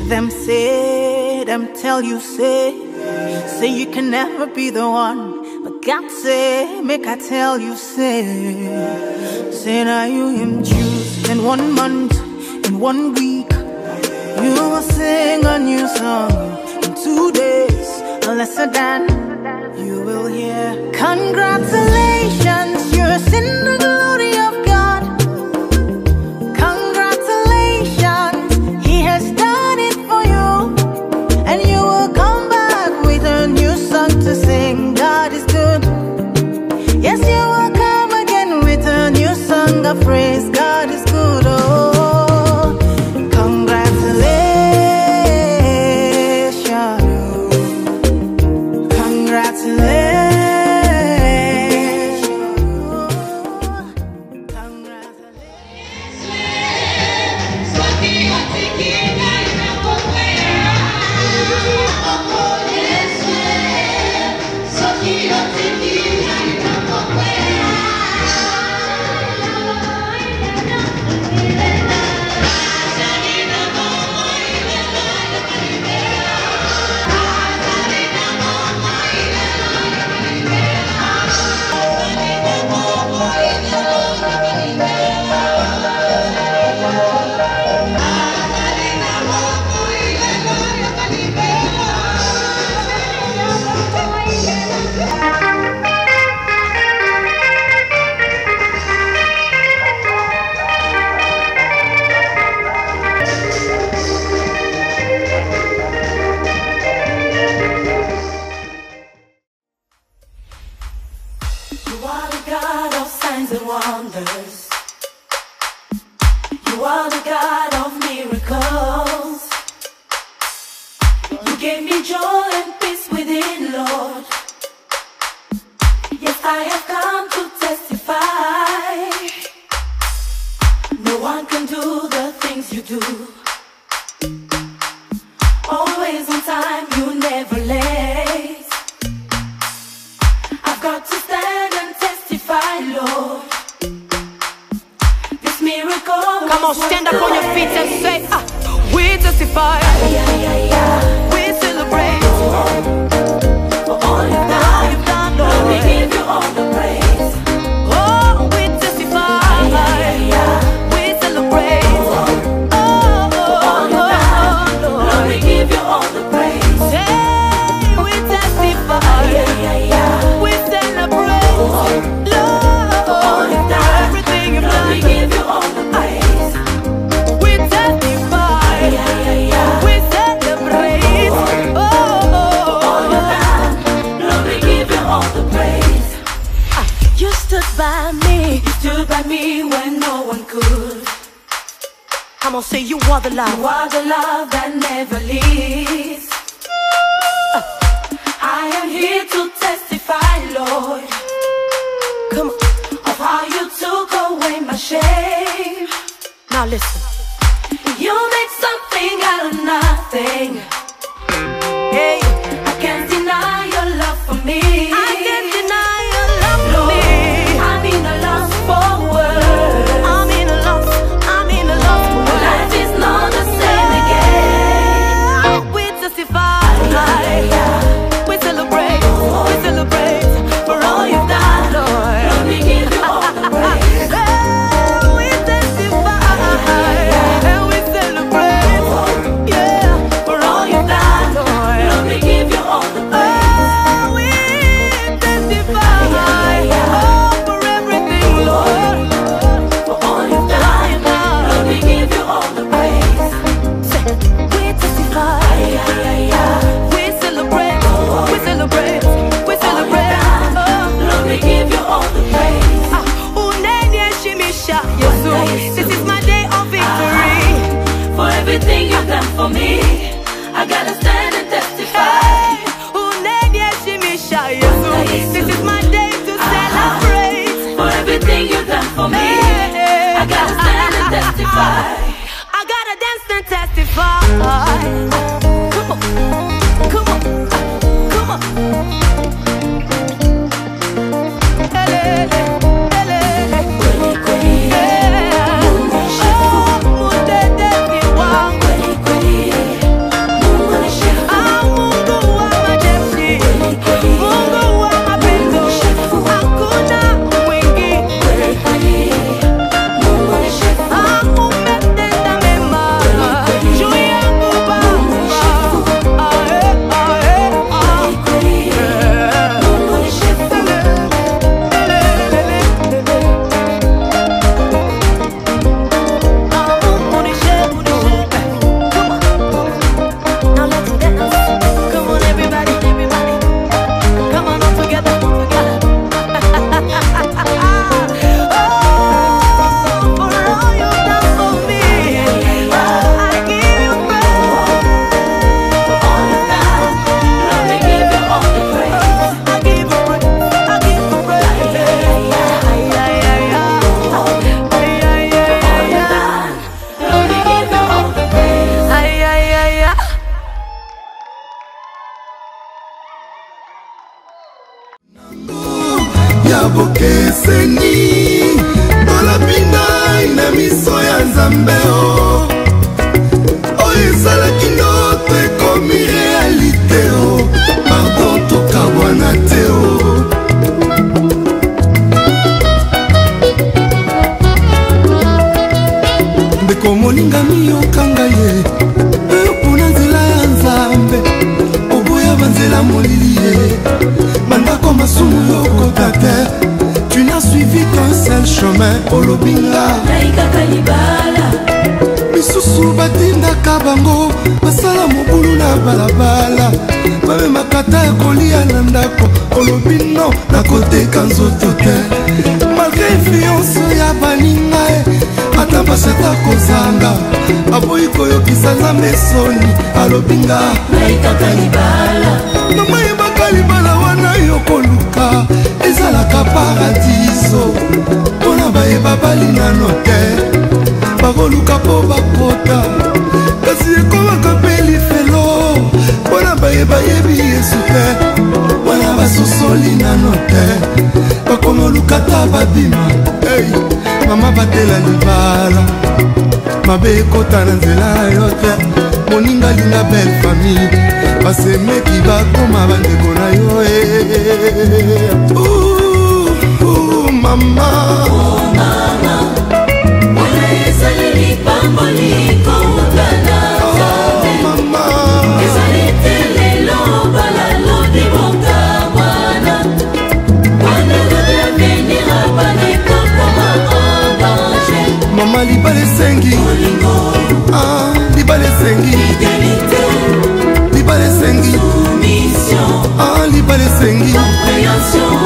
Them say, them tell you say you can never be the one. But God say, make I tell you say now you him choose. In 1 month, in 1 week, you will sing a new song. In 2 days, a lesser than you will hear. Congratulations, you're in the glory of God. Congratulations, He has done it for you. And you will come back with a new song to sing. God is good. Yes, you will come again with a new song of praise. God is good. Oh, congratulations. Congratulations. You are the God of miracles. You gave me joy and peace within, Lord. Yes, I have come to testify. No one can do the things you do. Always on time, you never late. I've got to stand and testify, Lord. Come on, stand up on your feet and say, we testify, we celebrate for all you've done, Lord. We give you all the praise. Oh, we testify, we celebrate for all you've done, Lord. We give you all the praise. Hey, we testify, we celebrate, Lord, for all you've done, everything you've done. We give you all the praise. By me, you stood by me when no one could. Come on, say you are the love. You are the love that never leaves. I am here to testify, Lord. Come on, of how you took away my shame. now listen. You make something out of nothing. Hey, I can't deny your love for me. I can't deny your love for me. I'm in a loss for words. I'm in a loss for words. Life is not the same again. We testify, we celebrate for all you've done, Lord. Lord, we give you all the praise. We testify, and we celebrate, for all you've done, Lord. Lord, we give you all the praise. We testify, for everything, Lord. For all you've done, Lord, we give you all the praise. We testify, we celebrate, we celebrate, Lord, we give you all the praise. This is my day of victory. For everything you've done for me, I gotta stand and testify. This is my day to celebrate. For everything you've done for me, I gotta stand and testify. I gotta dance and testify. Come on, come on, come on. ndeko moninga miyokanga ye pona nzela ya nzambe oboya banzela molili ye bandako masumu yokota te. Tu n'as suivi qu'un seul chemin olobinga naika kalibala misusu batindaka bango basala mobulu na balabala bamemaka ya kolia na ndako olobi no nakoteka nzoto te. Malgré influence ya baninga ata baseta kozanga aboyi koyokisa nzambe soni alobinga naika kalibala mama yebaka libala wana yokoluka ezalaka paradiso mpona bayeba balinano te bakoluka mpo bakota kasi ekomaka mpe lifelo mpona bayebayebi yesu te wana basosoli nano te bakomoluka ta babima hey, mama batela libala mabe ekota na nzela yo te moninga linga belle famille basemeki bakoma bandeko na yo mama wana ezaleli pamboliko utana mama ezalete lelo balalobi boka wana wana venir abaneko koma en danger. mama libala esengi libala esengi libala esengi soumission libala esengi compréhension.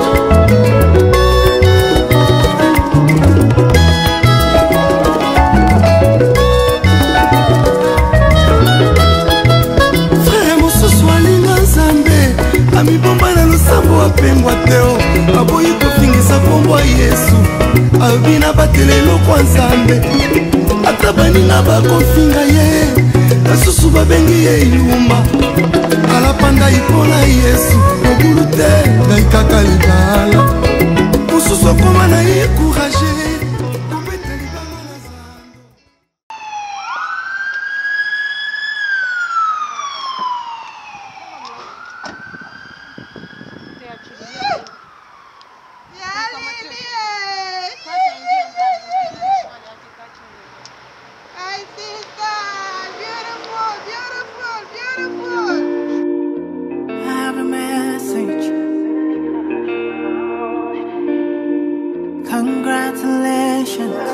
amibomba na losambo apengwa teo aboyi kofingisa kombo ya yesu abina batelelo kwa nzambe ata baninga bakofinga ye basusu babengi ye ilumba alapanda ipona yesu mobulu te ngai kaka libala mosusu akoma na ye kourage kobeta libanga na zando. Congratulations,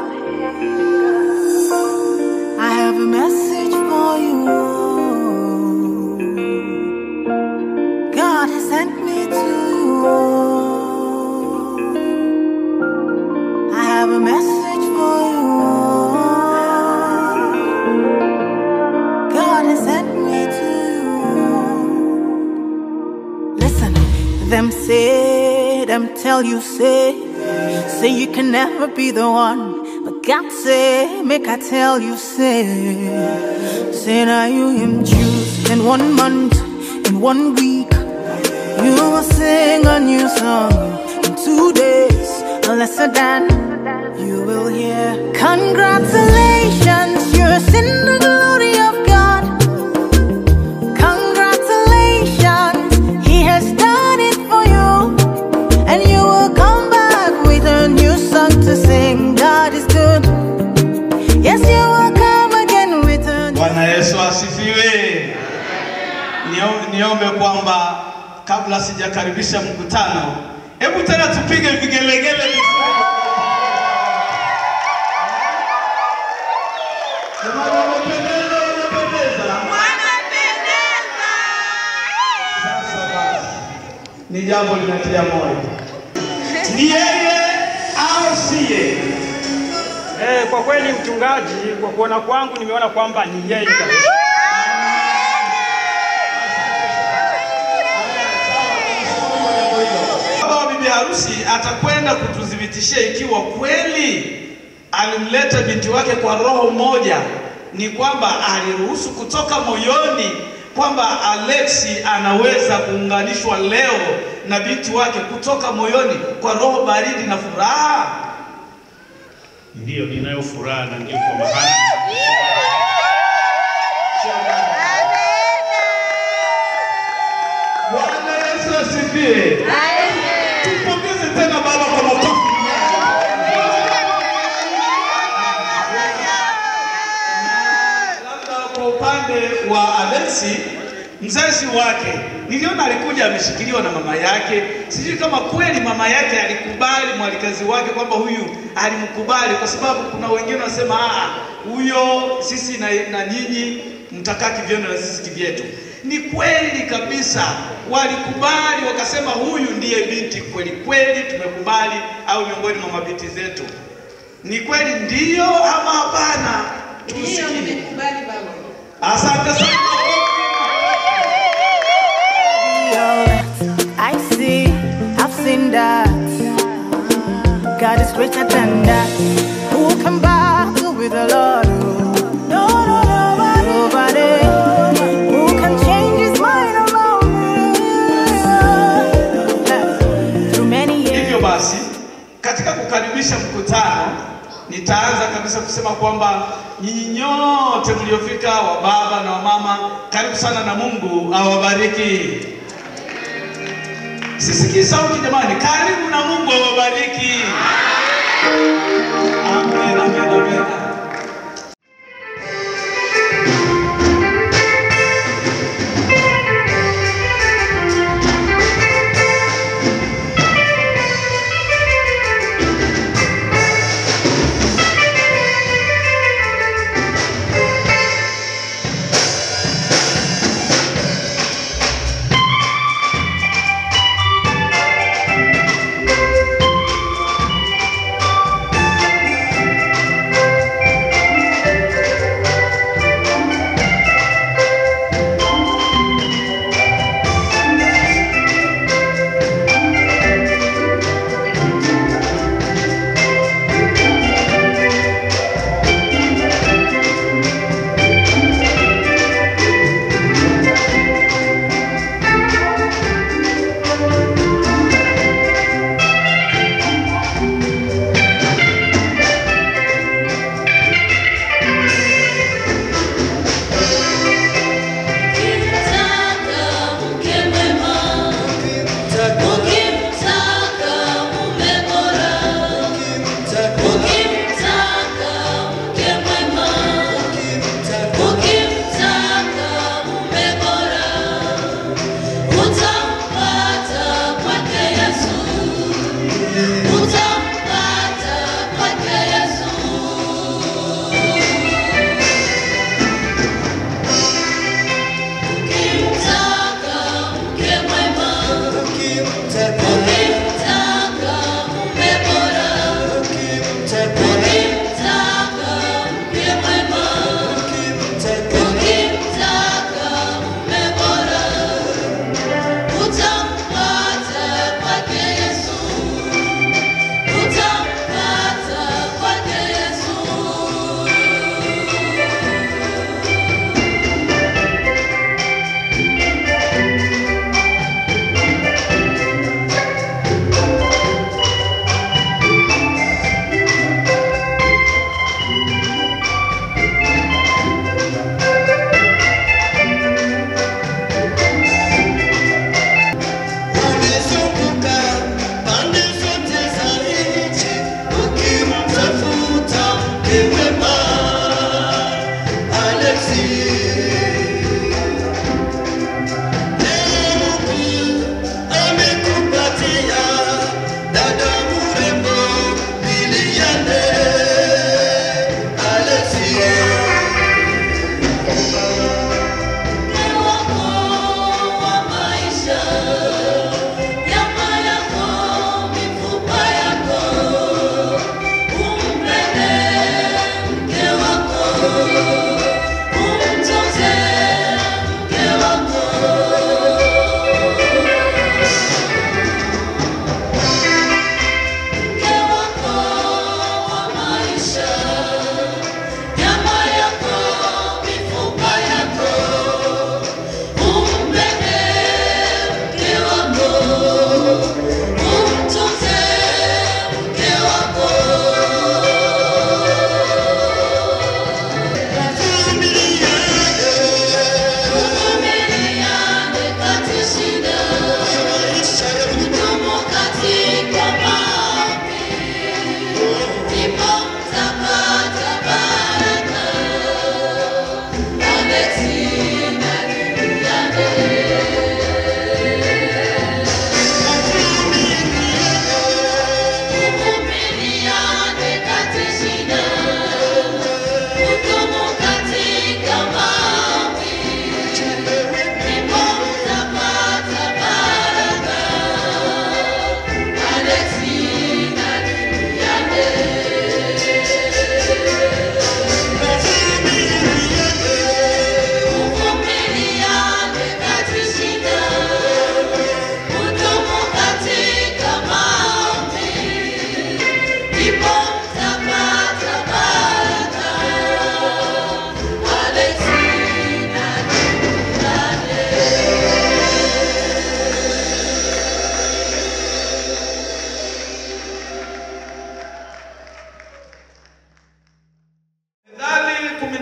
I have a message for you. God has sent me to you. I have a message for you. God has sent me to you. Listen, them say, them tell you say you can never be the one, but God say, make I tell you, say now you him choose in 1 month, in 1 week, you will sing a new song. In 2 days, a lesser than you will hear. Congratulations, you're in the glory of God. Congratulations, He has done it for you, and you will come back with a new song to sing. God is good. Yes, you will come again with a new. Bwana Yesu asifiwe. Niombe kwamba kabla sijakaribisha mkutano, hebu tena tupige vigelegele vizuri. Ni jambo linatia moyo. Ni yeye au siye? Kwa kweli mchungaji, kwa kuona kwangu nimeona kwamba ni yeye kabisa. Baba wa bibi harusi atakwenda kutudhibitishia ikiwa kweli alimleta binti wake kwa roho moja, ni kwamba aliruhusu kutoka moyoni kwamba Alexi anaweza kuunganishwa leo na binti wake kutoka moyoni kwa roho baridi na furaha. Ndio ninayo furaha na ndio kwa maana Bwana Yesu asifiwe. Tupongeze tena baba kwa makofi. upande wa Alexi, mzazi wake niliona alikuja ameshikiliwa na mama yake. Sijui kama kweli mama yake alikubali mwalikazi wake kwamba huyu alimkubali, kwa sababu kuna wengine wanasema huyo sisi na nyinyi mtakaa kivyenu na sisi kivyetu. Ni kweli kabisa walikubali, wakasema huyu ndiye binti kweli kweli, tumekubali au miongoni mwa mabinti zetu. Ni kweli ndio ama hapana? Ndio, nimekubali baba. Asante sana. I see, I've seen that. God is greater than that. Who can battle with the Lord? Nobody. Who can change his mind about me? Through many years. Hivyo basi, katika kukaribisha mkutano, nitaanza kabisa kusema kwamba nyinyi nyote mliofika, wa baba na wa mama, karibu sana na Mungu awabariki. Sisikii sauti jamani, karibu na Mungu awabariki. Amen, amen, amen.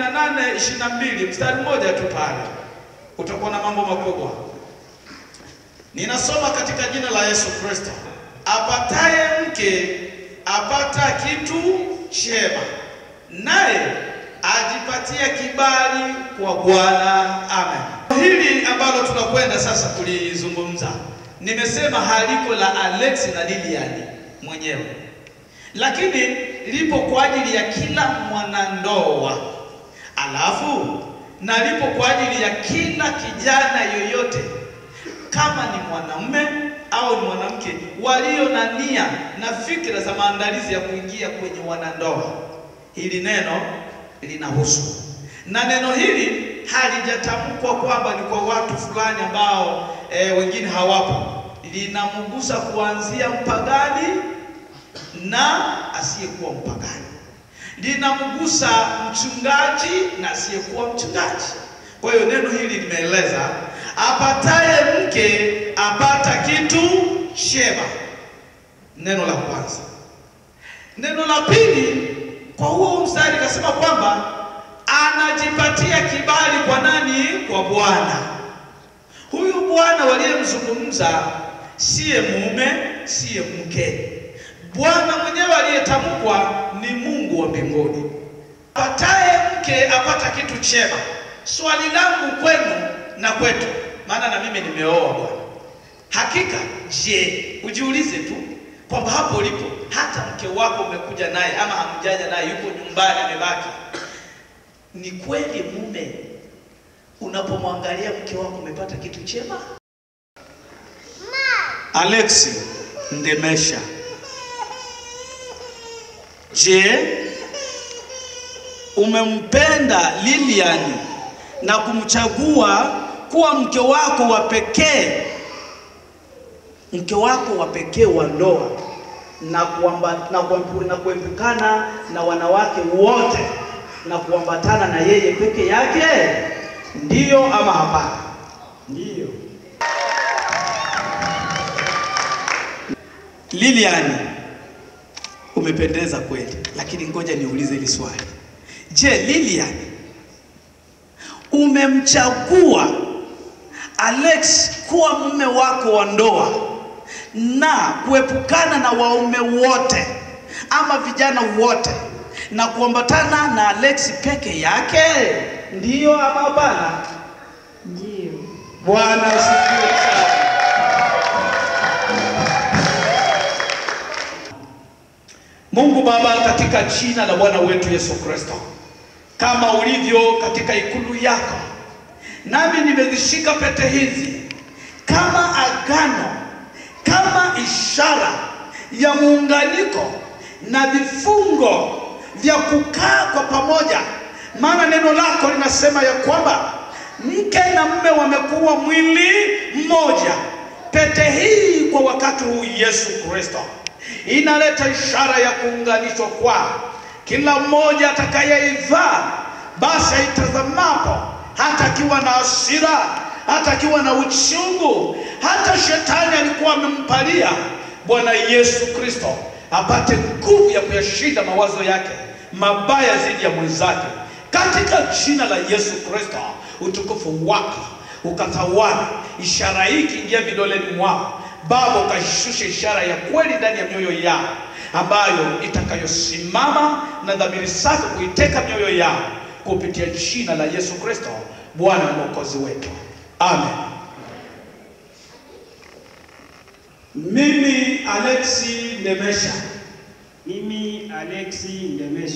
18:22 mstari mmoja tu pale, utakuwa na mambo makubwa. Ninasoma katika jina la Yesu Kristo. Apataye mke apata kitu chema, naye ajipatia kibali kwa Bwana. Amen. Hili ambalo tunakwenda sasa kulizungumza, nimesema haliko la Alex na Lilian mwenyewe, lakini lipo kwa ajili ya kila mwanandoa, alafu na lipo kwa ajili ya kila kijana yoyote, kama ni mwanamume au ni mwanamke, walio na nia na fikra za maandalizi ya kuingia kwenye wanandoa. Hili neno linahusu, na neno hili halijatamkwa kwamba ni kwa watu fulani ambao wengine hawapo. Linamgusa kuanzia mpagani na asiyekuwa mpagani, linamgusa mchungaji na asiyekuwa mchungaji. Kwa hiyo neno hili limeeleza apataye mke apata kitu chema, neno la kwanza. Neno la pili kwa huo mstari kasema kwamba anajipatia kibali kwa nani? Kwa Bwana. Huyu Bwana waliyemzungumza siye mume, siye mke. Bwana mwenyewe aliyetamkwa ni Mungu wa mbinguni. Apataye mke apata kitu chema. Swali langu kwenu na kwetu, maana na mimi nimeoa bwana, hakika je, ujiulize tu kwamba hapo ulipo, hata mke wako umekuja naye ama hamjaja naye, yuko nyumbani amebaki, ni kweli mume unapomwangalia mke wako umepata kitu chema? Alex Ndemesha, je, umempenda Lilian na kumchagua kuwa mke wako wa pekee, mke wako wa pekee wa ndoa, na kuepukana na wanawake wote na kuambatana na yeye peke yake? Ndiyo ama hapana? Ndiyo. Lilian, umependeza kweli, lakini ngoja niulize hili swali. Je, Lilian, umemchagua Alex kuwa mume wako wa ndoa na kuepukana na waume wote ama vijana wote na kuambatana na Alex peke yake? Ndiyo ama hapana? Ndiyo. Bwana asifiwe sana. Mungu Baba, katika jina la Bwana wetu Yesu Kristo, kama ulivyo katika ikulu yako, nami nimezishika pete hizi kama agano, kama ishara ya muunganiko na vifungo vya kukaa kwa pamoja. Maana neno lako linasema ya kwamba mke na mume wamekuwa mwili mmoja. Pete hii kwa wakati huu Yesu Kristo inaleta ishara ya kuunganishwa kwa kila mmoja atakayeivaa, basi aitazamapo, hata akiwa na hasira, hata akiwa na uchungu, hata shetani alikuwa amempalia, Bwana Yesu Kristo apate nguvu ya kuyashinda mawazo yake mabaya dhidi ya mwenzake. Katika jina la Yesu Kristo, utukufu wako ukatawala. Ishara hii ikiingia vidoleni mwao, Baba, ukashushe ishara ya kweli ndani ya mioyo yao, ambayo itakayosimama na dhamiri safi kuiteka mioyo yao, kupitia jina la Yesu Kristo, Bwana na Mwokozi wetu. Amen. Mimi Alex Ndemesha. Mimi Alex Ndemesha.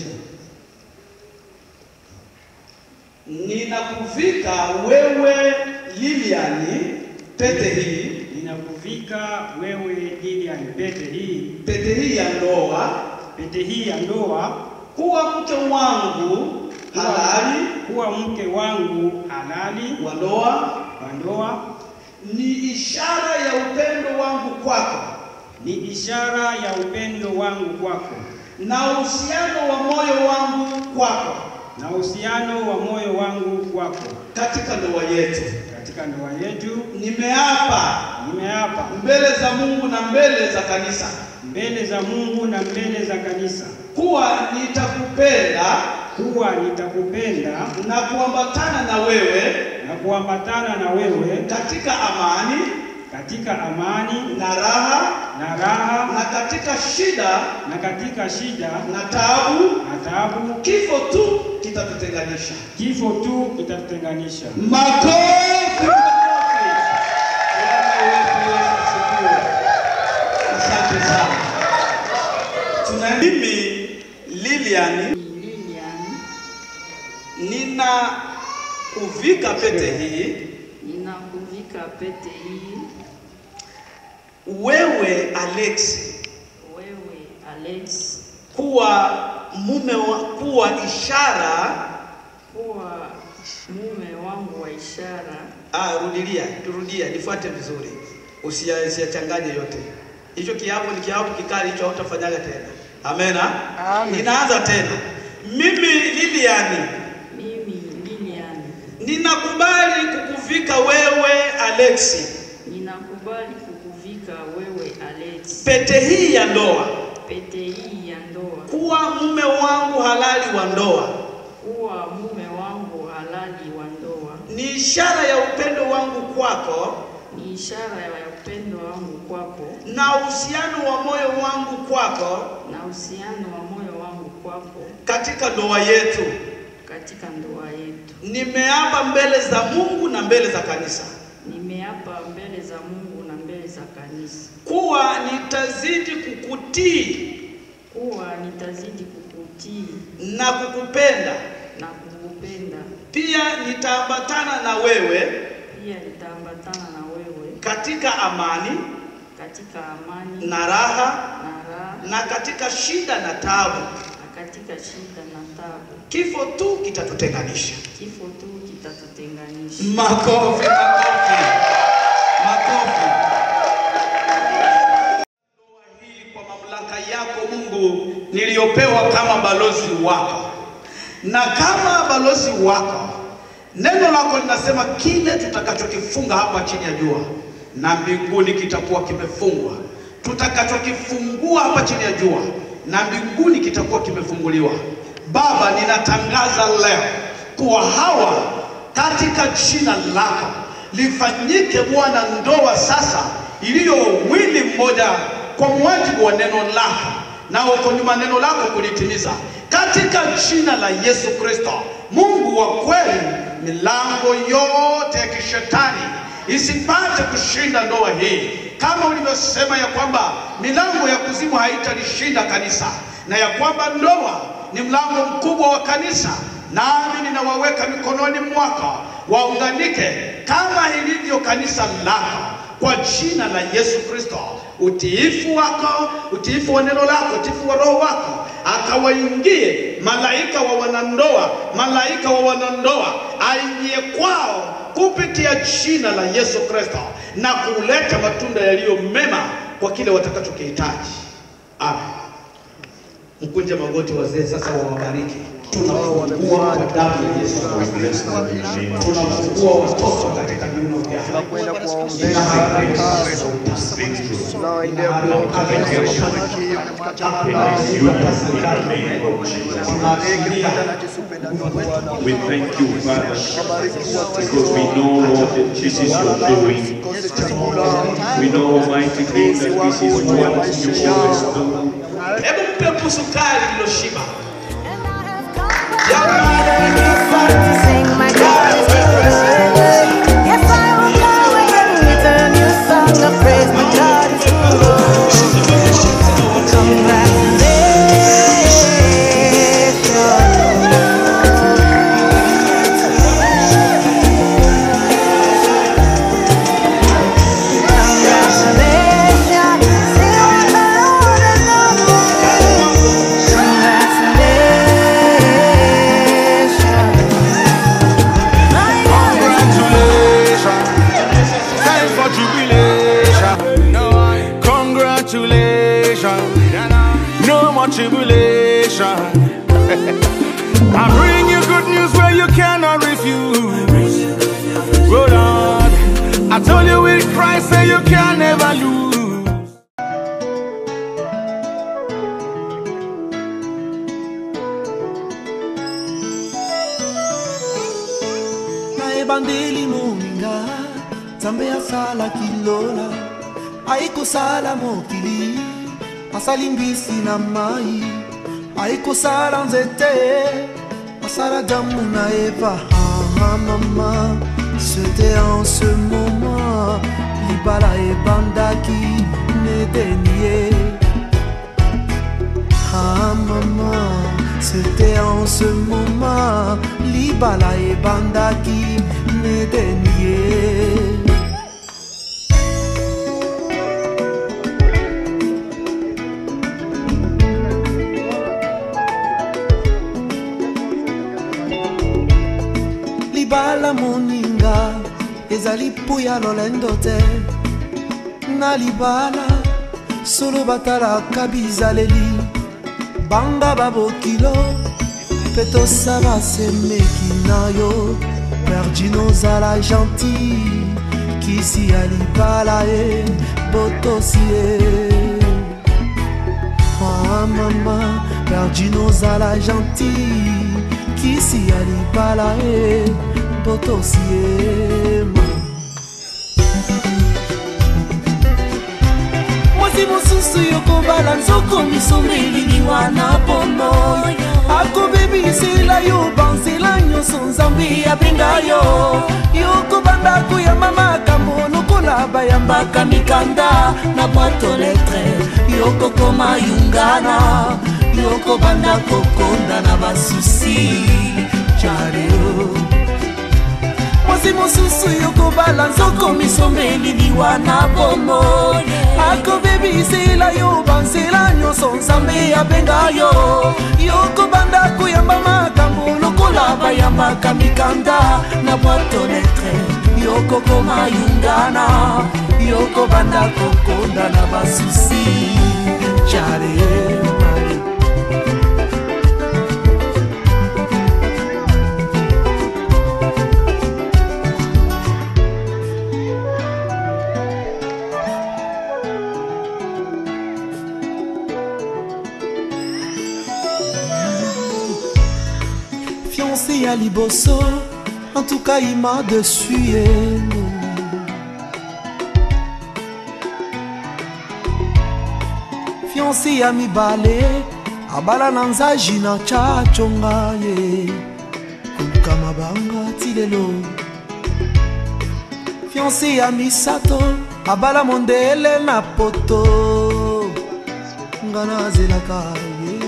Ninakuvika wewe Lilian pete hii. Ninakuvika wewe Lilian pete hii. Pete hii ya ndoa. Pete hii ya ndoa. Kuwa mke wangu halali. Kuwa mke wangu halali. Wa ndoa. Wa ndoa. Ni ishara ya upendo wangu kwako. Ni ishara ya upendo wangu kwako. Na uhusiano wa moyo wangu kwako. Na uhusiano wa moyo wangu kwako. Katika ndoa yetu. Katika ndoa yetu. Nimeapa. Nimeapa. Mbele za Mungu na mbele za kanisa. Mbele za Mungu na mbele za kanisa. Kuwa nitakupenda. kuwa nitakupenda na kuambatana na wewe katika amani na raha na katika shida na taabu. Kifo tu kitatutenganisha. Makofi. Asante sana. Mimi Lilian nina kuvika pete hii. Wewe Alex kuwa mume wangu wa ishara. Rudia, nifuate vizuri. Usiyachanganye yote. Hicho kiapo ni kiapo kikali, hicho hautafanyaga tena. Amena. Ninaanza tena. Mimi Lilian ninakubali kukuvika wewe Alex. Pete hii ya ndoa. Kuwa mume wangu halali wa ndoa. Ni ishara ya upendo wangu kwako. Na uhusiano wa moyo wangu kwako. Katika ndoa yetu. Nimeapa mbele za Mungu na mbele za kanisa. Kuwa nitazidi kukutii. Na kukupenda. Pia nitaambatana na wewe. Katika amani. Na raha. Na katika shida na taabu. Kifo tu kitatutenganisha. Makofi. Ndoa hii kwa mamlaka yako Mungu niliyopewa kama balozi wako. Na kama balozi wako, neno lako linasema kile tutakachokifunga hapa chini ya jua na mbinguni kitakuwa kimefungwa. Tutakachokifungua hapa chini ya jua na mbinguni kitakuwa kimefunguliwa. Baba, ninatangaza leo kuwa hawa katika jina lako lifanyike Bwana ndoa sasa iliyo mwili mmoja kwa mujibu wa neno lako, na uko nyuma neno lako kulitimiza katika jina la Yesu Kristo. Mungu wa kweli, milango yote ya kishetani isipate kushinda ndoa hii, kama ulivyosema ya kwamba milango ya kuzimu haitalishinda kanisa, na ya kwamba ndoa ni mlango mkubwa wa kanisa. Nami ninawaweka mikononi mwako, waunganike kama ilivyo kanisa lako kwa jina la Yesu Kristo. Utiifu wako, utiifu wa neno lako, utiifu wa roho wako akawaingie malaika wa wanandoa, aingie kwao kupitia jina la Yesu Kristo na kuleta matunda yaliyo mema kwa kile watakachokihitaji. Amen. Mkunje magoti wazee sasa, wawabariki. Tunafungua kwa damu ya Yesu. Tunafungua watoto katika viuno vyao. Tunakwenda kuwaombea We thank you, Father, because we know, Lord, that this is your doing. We know, Almighty King, that this is what you always do. Hebu mpe pusukari liloshiba. Yes, I will go and with a new song of praise. My God is good. Tribulation. I bring you good news where you cannot refuse. Hold on, I told you with Christ say you can never lose. ebandeli moninga Nzambe asala kilola aikosala mokili asali mbisi na mai aikosala nzete asala damu na Eva. Ah maman, c'était en ce moment libala ebandaki nedenie. Ah maman, c'était en ce moment libala ebandaki nedenie. Libala moninga ezali puya lolendo te na libala solo batalaka bizaleli banga babokilo mpe tosala semeki na yo Perdino ozala gentil kisi ya libala ye botosi ye. Ah mama Perdino ozala gentil kisi ya libala ye botosi ye. Mwasi mosusu yokobala nzoko misomeli liwana pono akobebisela yo banzela nyonso Nzambe abenga yo yokobanda koyamba makambo lokola bayambaka mikanda na boîte lettre yokokoma yungana yokobanda kokonda na basusi jareo. Mwasi mosusu yokobala nzoko misomeli liwana bomo akobebisela yo banzela nyonso Nzambe abenga yo yokobanda koyamba makambo lokola bayambaka mikanda na boîte lettre yokokoma yungana yokobanda kokonda na basusi jareo. Fiancé à Liboso, en tout cas il m'a dessus. Fiancé à Mibale, abala nanzaji na chachonga ye, kuluka mabanga tilelo. Fiancé à Misato, abala mondele na poto, ngana zelaka ye.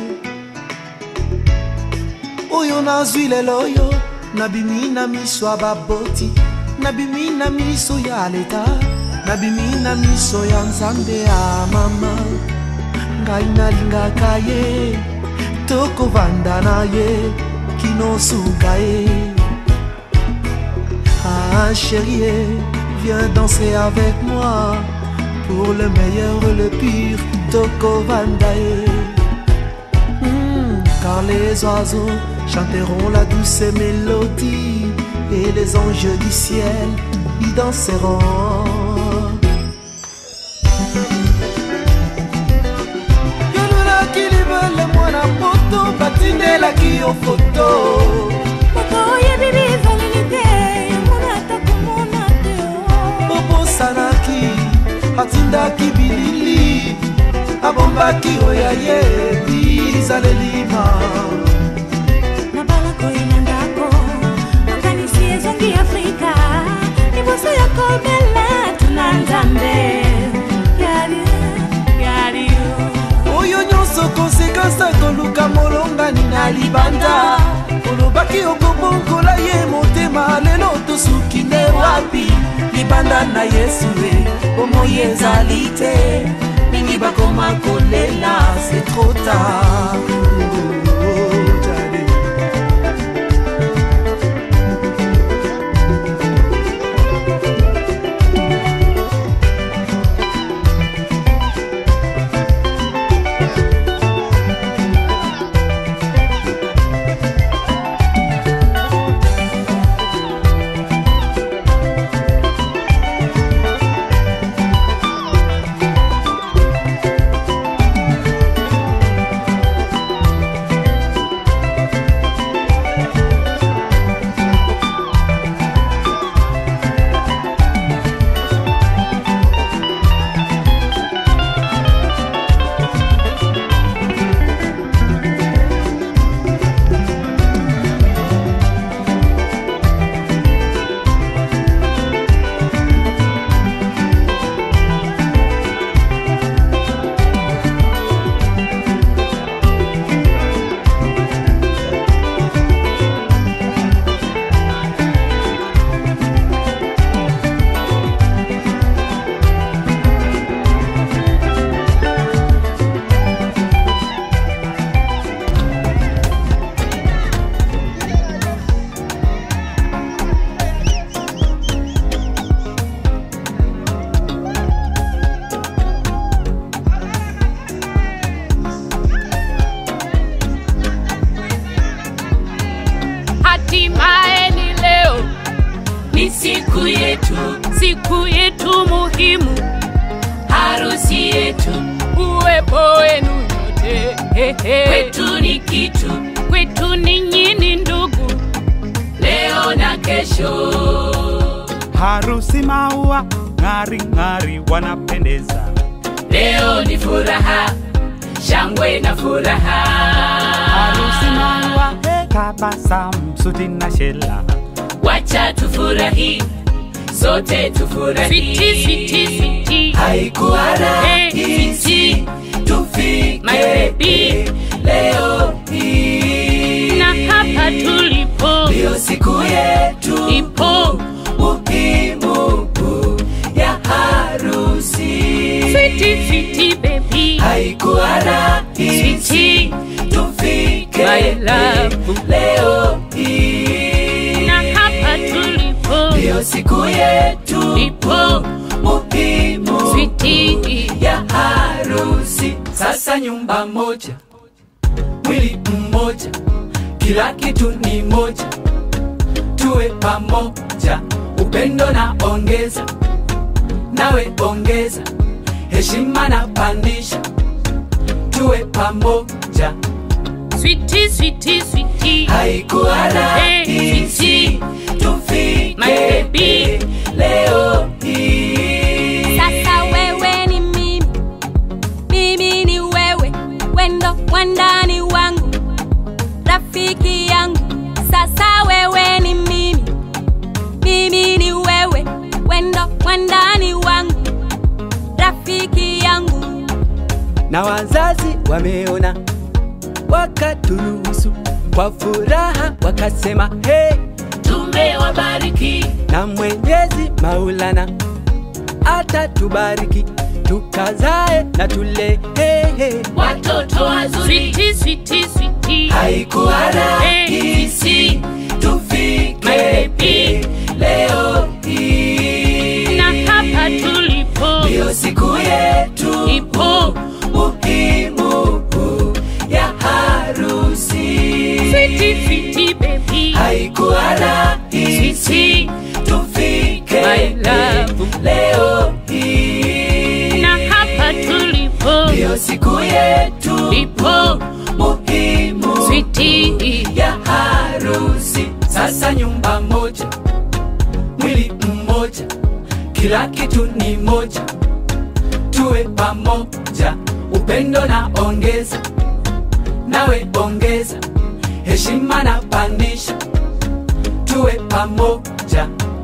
Oyo nazwi lelo yo nabimi na miso ya baboti nabimi na miso ya leta nabimi na miso ya Nzambe ya mama ngai nalingaka ye tokovanda na ye kinosuka ye. Ah chérie, viens danser avec moi pour le meilleur le pire tokovanda ye. Car les oiseaux chanteront la douce mélodie et les anges du ciel y danseront. Yolulaki libele mwana poto batindelaki yo foto Poto yebibi valilite mwana takomona te obosanaki atindaki bilili abombaki oya ye bizalelima nabala koina ndako makanisi ezongi Afrika liboso ya kobela tuna Nzambe yari oyo nyonso konsekansa koluka molongani na libanda olobaki okobongola ye motema lelo tosuki nde wapi libanda na Yesu omoyi ezali te mingi bakoma kolela c'est trop tard. ni siku yetu muhimu, harusi yetu, uwepo wenu nyote. Kwetu ni kitu, kwetu ninyi ni ndugu, leo na kesho. Harusi maua ng'ari ng'ari wanapendeza, leo ni furaha, shangwe na furaha. Harusi maua tabasamu, suti na shela, wacha tufurahi, sote tufurahi. Sweetie, haikuwa rahisi tufike my baby leo hii, na hapa tulipo ndio siku yetu ipo muhimu ya harusi. Sweetie baby, haikuwa rahisi tufike my love leo hii, na hapa tulipo ndio siku yetu ipo muhimu ya harusi. Sasa nyumba moja, mwili mmoja, kila kitu ni moja, tuwe pamoja, upendo na ongeza, nawe ongeza, heshima na pandisha, tuwe pamoja. Sweetie, haikuwa rahisi tufike my baby leo hii. Sasa wewe ni mimi, mimi ni wewe, wendo wandani wangu, rafiki yangu. Sasa wewe ni mimi, mimi ni wewe, wendo wandani wangu, rafiki yangu. Na wazazi wameona, wakaturuhusu kwa furaha, wakasema hey, tumewabariki. Na Mwenyezi Maulana atatubariki, tukazae na tule watoto wazuri. Sweetie, haikuwa rahisi tufike my baby leo hii, na hapa tulipo ndio siku yetu ipo muhimu ya harusi. Sweetie baby, haikuwa rahisi tufike my love leo hii, na hapa tulipo ndio siku yetu ipo muhimu ya harusi. Sasa nyumba moja, mwili mmoja, kila kitu ni moja, tuwe pamoja, upendo na ongeza, nawe ongeza, heshima na pandisha, tuwe pamoja.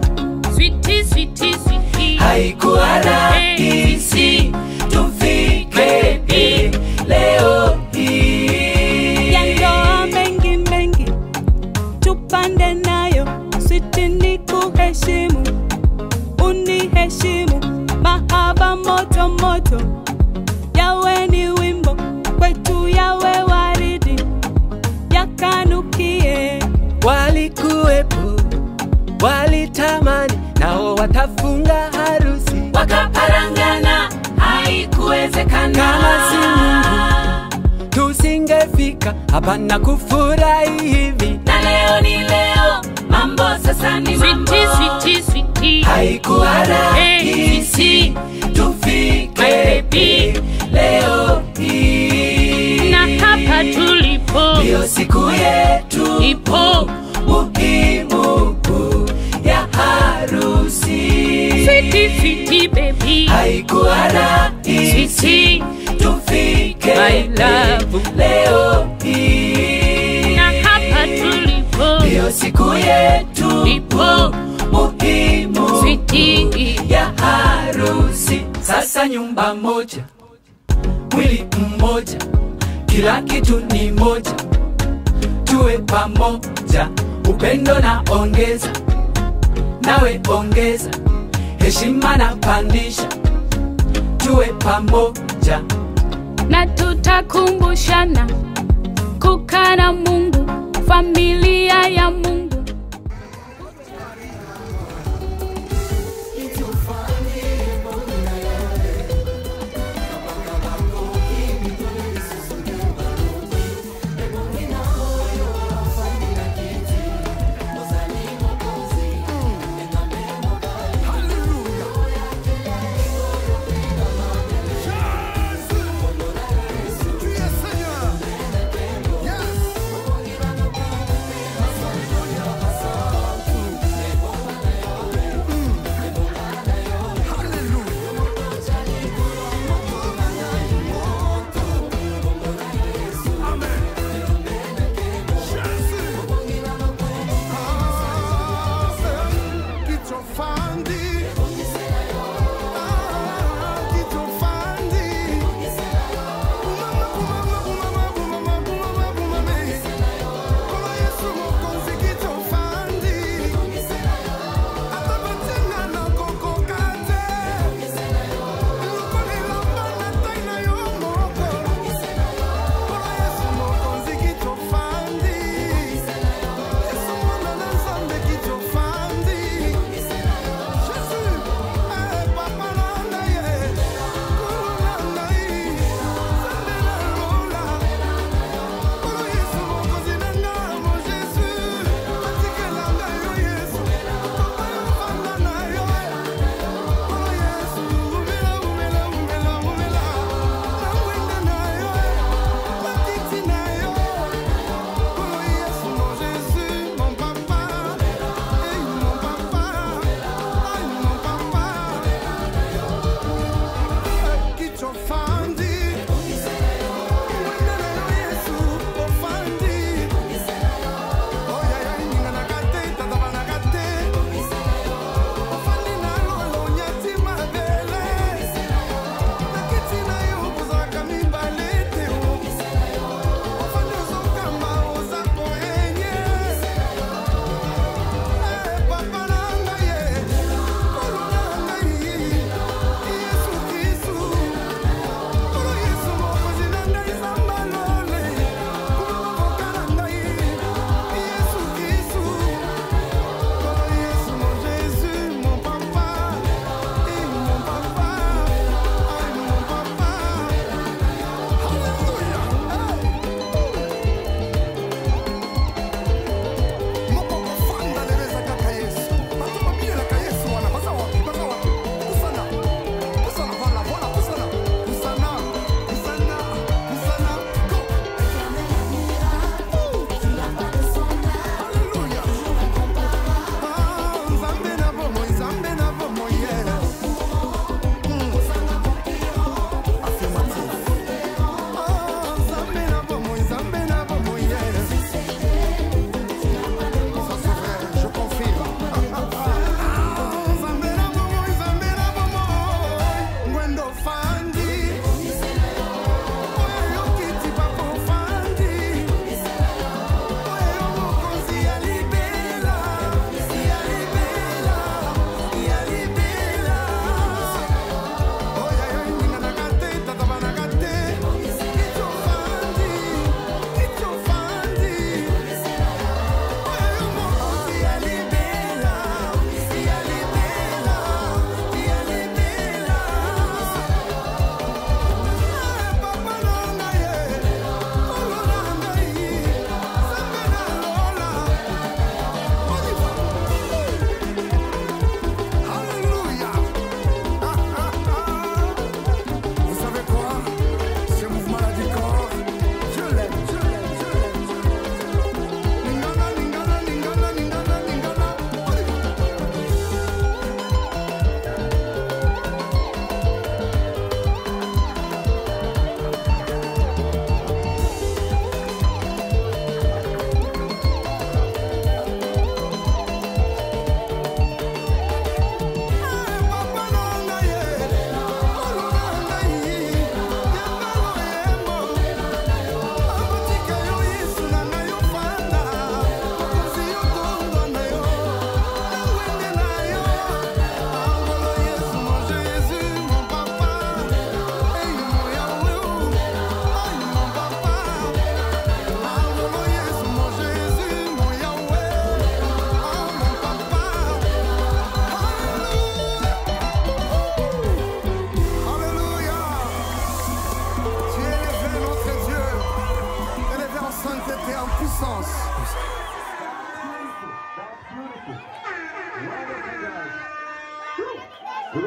Sweetie, haikuwa rahisi tufike baby leo hii. Ya ndoa mengi tupande nayo, sweetie ni kuheshimu, uniheshimu, mahaba moto moto, yawe ni wimbo kwetu, yawe waridi, yakanukie. Walikuwepo, walitamani, nao watafunga harusi, wakaparangana, haikuwezekana. Kama si Mungu tusingefika hapa na kufurahi hivi, na leo ni leo, mambo sasa ni mambo. Sweetie, haikuwa rahisi tufike my baby leo hii, na hapa tulipo ndio siku yetu ipo muhimu ya harusi. Sweetie baby, haikuwa rahisi tufike my love leo hii, na hapa tulipo ndio siku yetu ipo muhimu ya harusi. Sasa nyumba moja, mwili mmoja, kila kitu ni moja, tuwe pamoja, upendo na ongeza, nawe ongeza, heshima na pandisha, tuwe pamoja. Na tutakumbushana kukaa na Mungu, familia ya Mungu.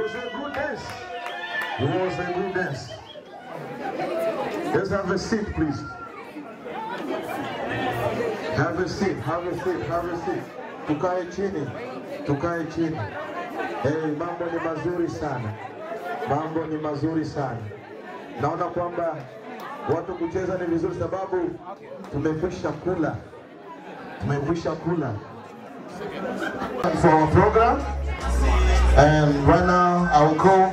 was a good dance. It was a good dance. Let's have a seat, please. Have a seat, have a seat, have a seat. Tukae chini, tukae chini. Hey, mambo ni mazuri sana. Mambo ni mazuri sana. Naona kwamba watu kucheza ni vizuri sababu tumekwisha kula. Tumekwisha kula. For our program, and right now I will call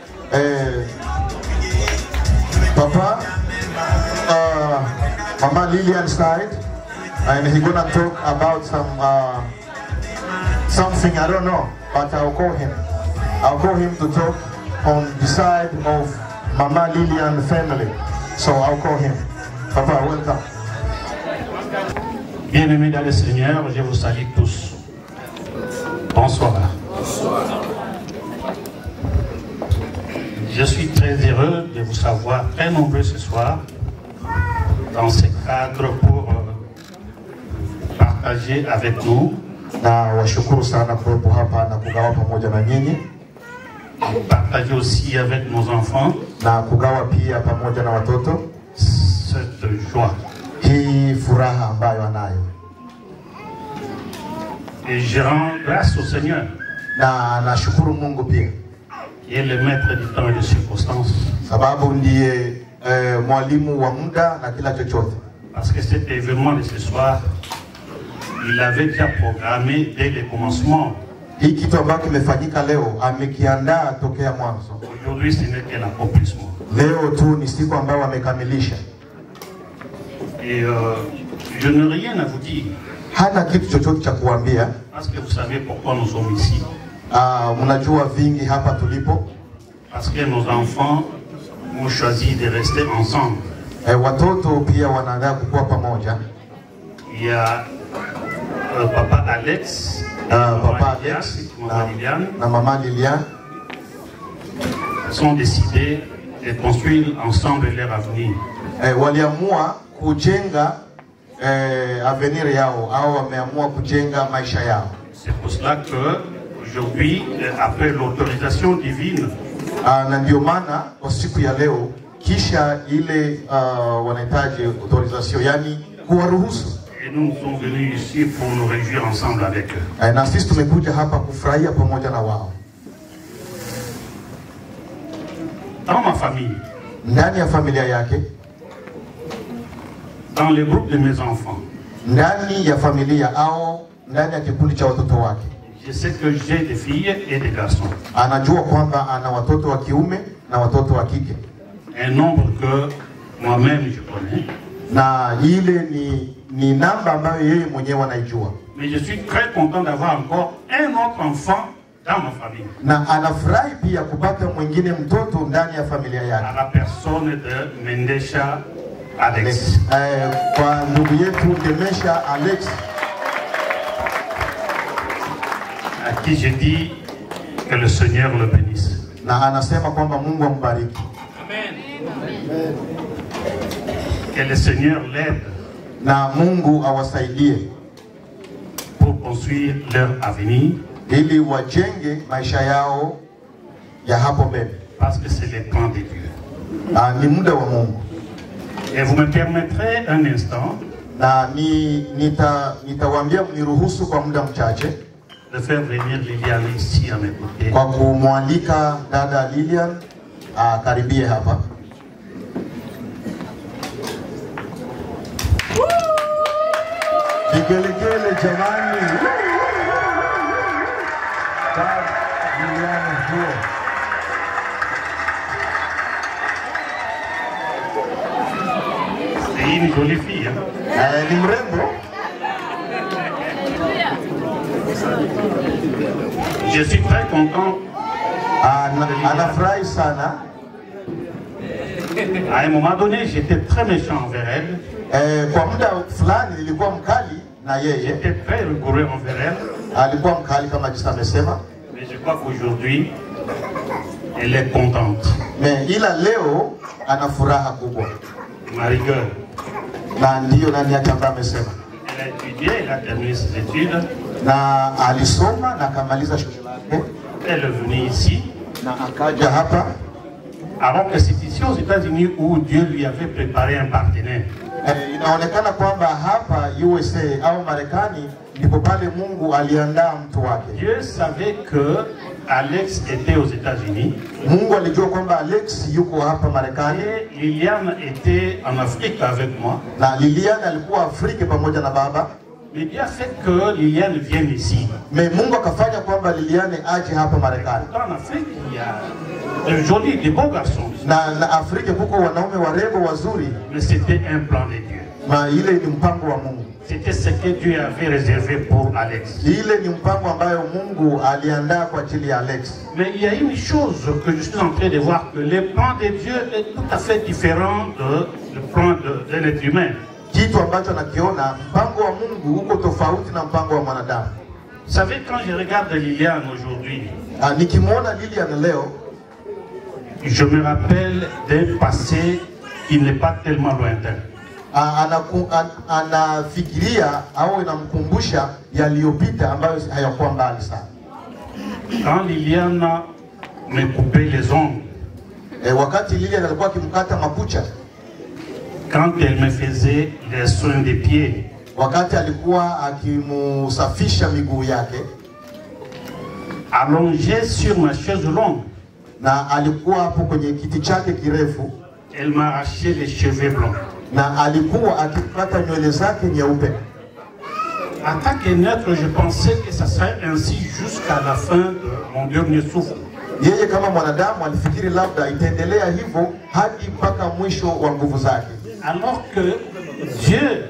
Papa, Mama Lillian side, and he's gonna talk about something I don't know, but I'll call him. I'll call him to talk on the side of Mama Lillian family. So I'll call him. Papa, welcome. Bien-aimés dans le Seigneur, je vous salue tous. Bonsoir. Je suis très heureux de vous savoir très nombreux ce soir dans ce cadre pour partager avec nous. Partager aussi avec nos enfants cette joie. Et je rends grâce au Seigneur, qui est le maître du temps et des circonstances. Parce que cet événement de ce soir, il avait déjà programmé dès le commencement. Aujourd'hui, ce n'est que l'accomplissement. Et je n'ai rien à vous dire. Parce que vous savez pourquoi nous sommes ici. Parce que nos enfants ont choisi de rester ensemble. Il y a Papa Alex, Maman Liliane sont décidés de construire ensemble leur avenir. C'est pour cela que aujourd'hui, après l'autorisation divine, et nous sommes venus ici pour nous réjouir ensemble avec eux. Dans ma famille, dans le groupe de mes enfants, je sais que j'ai des filles et des garçons. Un nombre que moi-même je connais. Mais je suis très content d'avoir encore un autre enfant dans ma famille. À la personne de Mendesha Alex. À qui je dis que le Seigneur le bénisse. Amen. Que le Seigneur l'aide pour construire leur avenir. Parce que c'est le plan de Dieu. Et vous me permettrez un instant de faire venir Liliane ici à mes côtés. C'est une jolie fille. Je suis très content. À un moment donné, j'étais très méchant envers elle. J'étais très rigoureux envers elle. Mais je crois qu'aujourd'hui, elle est contente. Ma rigueur. Elle a étudié, elle a terminé ses études. Elle est venue ici. na akaja hapa. Alors que c'est ici aux États-Unis où Dieu lui avait préparé un partenaire. Inaonekana kwamba hapa USA au Marekani ndipo pale Mungu aliandaa mtu wake. Dieu savait que Alex était aux États-Unis. Mungu alijua kwamba Alex yuko hapa Marekani. Et Liliane était en Afrique avec moi. Na Liliane alikuwa Afrika pamoja na baba. Mais Dieu a fait que Liliane vienne ici. Mais Mungu akafanya kwamba Liliane aje hapa Marekani. En Afrique, il y a de jolis, de beaux garçons. Na Afrika kuko wanaume warembo wazuri. Mais c'était un plan de Dieu. Na ile ni mpango wa Mungu. C'était ce que Dieu avait réservé pour Alex. Ile ni mpango ambayo Mungu aliandaa kwa ajili ya Alex. Mais il y a une chose que je suis en train de voir, que le plan de Dieu est tout à fait différent du plan d'un être humain. Kitu ambacho nakiona mpango wa Mungu uko tofauti na mpango wa mwanadamu. Vous savez, quand je regarde Liliane aujourd'hui, nikimwona Liliane leo, je me rappelle d'un passé qui n'est pas tellement lointain. Anafikiria au inamkumbusha yaliyopita ambayo hayakuwa mbali sana. Quand Liliane me coupait les ongles, wakati Liliane alikuwa akimkata makucha, quand elle me faisait les soins des pieds, wakati alikuwa akimusafisha miguu yake, allongé sur ma chaise longue, na alikuwa hapo kwenye kiti chake kirefu, elle m'arrachait les cheveux blancs. Na alikuwa akikata nywele zake nyeupe. En tant que naître, je pensais que ça serait ainsi jusqu'à la fin de mon dernier souffle. Yeye kama mwanadamu alifikiri labda itaendelea hivyo hadi mpaka mwisho wa nguvu zake. Alors que Dieu,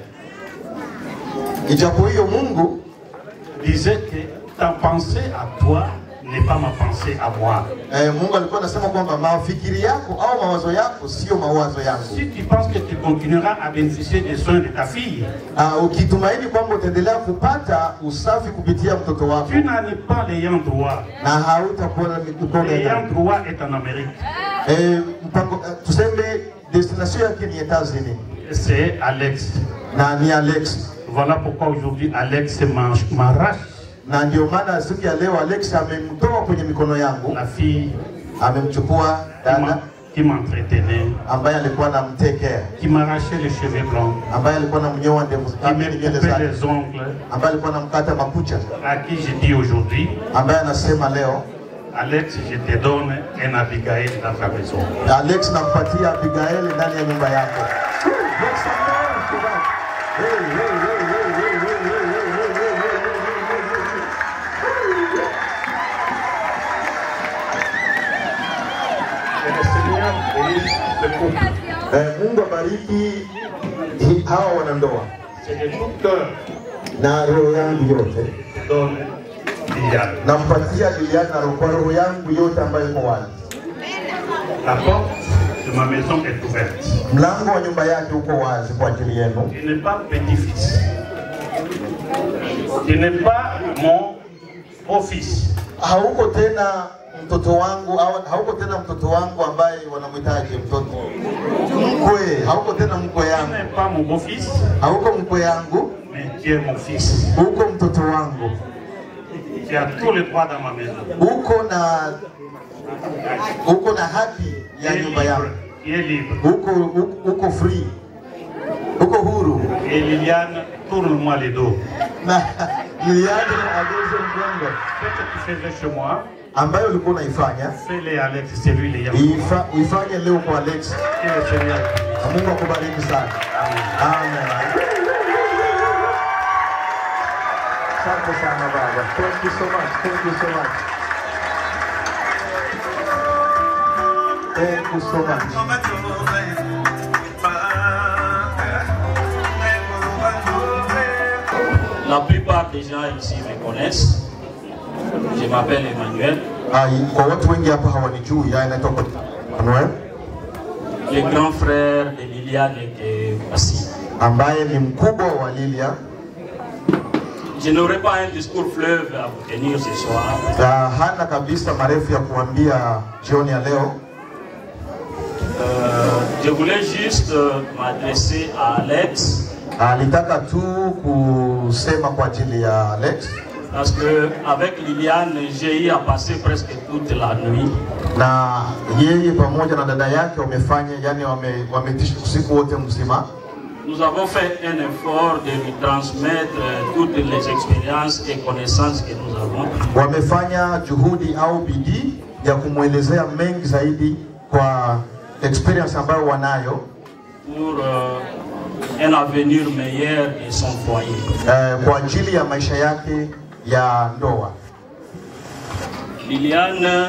ijapo hiyo Mungu disait que ta pensée à toi n'est pas ma pensée à moi. Mungu alikuwa anasema kwamba mafikiri yako au mawazo yako sio mawazo yangu. Si tu penses que tu continueras à bénéficier des soins de ta fille, ukitumaini kwamba utaendelea kupata usafi kupitia mtoto wako, tu n'as pas l'ayant droit. Na hautakuwa na mikono yako. L'ayant droit est en Amérique. Tuseme destination yake ni États-Unis. C'est Alex. Na ni Alex. Voilà pourquoi aujourd'hui Alex m'arrache. Na ndio maana siku ya leo Alex amemtoa kwenye mikono yangu. La fille amemchukua dada qui m'entretenait, ambaye alikuwa anamtekea, qui m'arrachait les cheveux blancs, ambaye alikuwa anamnyoa ndevu zake, les ongles, ambaye alikuwa anamkata makucha, à qui je dis aujourd'hui, ambaye anasema leo, Alex, je te donne un Abigail dans ta maison. Alex, nakupatia Abigail ndani ya nyumba yako. Mungu abariki hawa wanandoa. Na roho yangu yote nampatia Liliane na kwa roho yangu yote ambayo iko wazi. La porte de ma maison est ouverte. Mlango wa nyumba yake uko wazi kwa ajili yenu. Tu n'es pas petit-fils. Tu n'es pas mon beau-fils. Hauko tena mtoto wangu au hauko tena mtoto wangu ambaye wanamhitaji mtoto mkwe. Hauko tena mkwe yangu. Tu n'es pas mon beau-fils. Hauko mkwe yangu. Mais tu es mon fils. Uko mtoto wangu. Tu as tous les droits dans ma maison. Uko na haki ya nyumba yangu. Tu es libre. Uko free. Uko huru. Et Liliane, tourne-moi les dos. Liliane ageuze mgongo. Ce que tu faisais chez moi, ambayo ulikuwa unaifanya, fais-le Alex, c'est lui le yam. Uifanye leo kwa Alex. Mungu akubariki sana. Amen. Asante sana baba. Thank you so much. Thank you so much. Thank you so much. La plupart des gens ici me connaissent. Je m'appelle Emmanuel. Kwa watu wengi hapa hawanijui, naitwa Emmanuel. Le grand frère de Liliane et Bassi. Ambaye ni mkubwa wa Lilia. Je n'aurai pas un discours fleuve à vous tenir ce soir. Hana kabisa marefu ya kuambia jioni ya leo. Je voulais juste m'adresser à Alex. Alitaka tu kusema kwa ajili ya Alex. Parce que avec Liliane, j'ai eu à passer presque toute la nuit. Na yeye pamoja na dada yake wamefanya, yani wametishi usiku wote mzima. Nous avons fait un effort de lui transmettre toutes les expériences et connaissances que nous avons. Wamefanya juhudi au bidii ya kumwelezea mengi zaidi kwa experience ambayo wanayo pour un avenir meilleur de son foyer. Kwa ajili ya maisha yake ya ndoa. Liliane,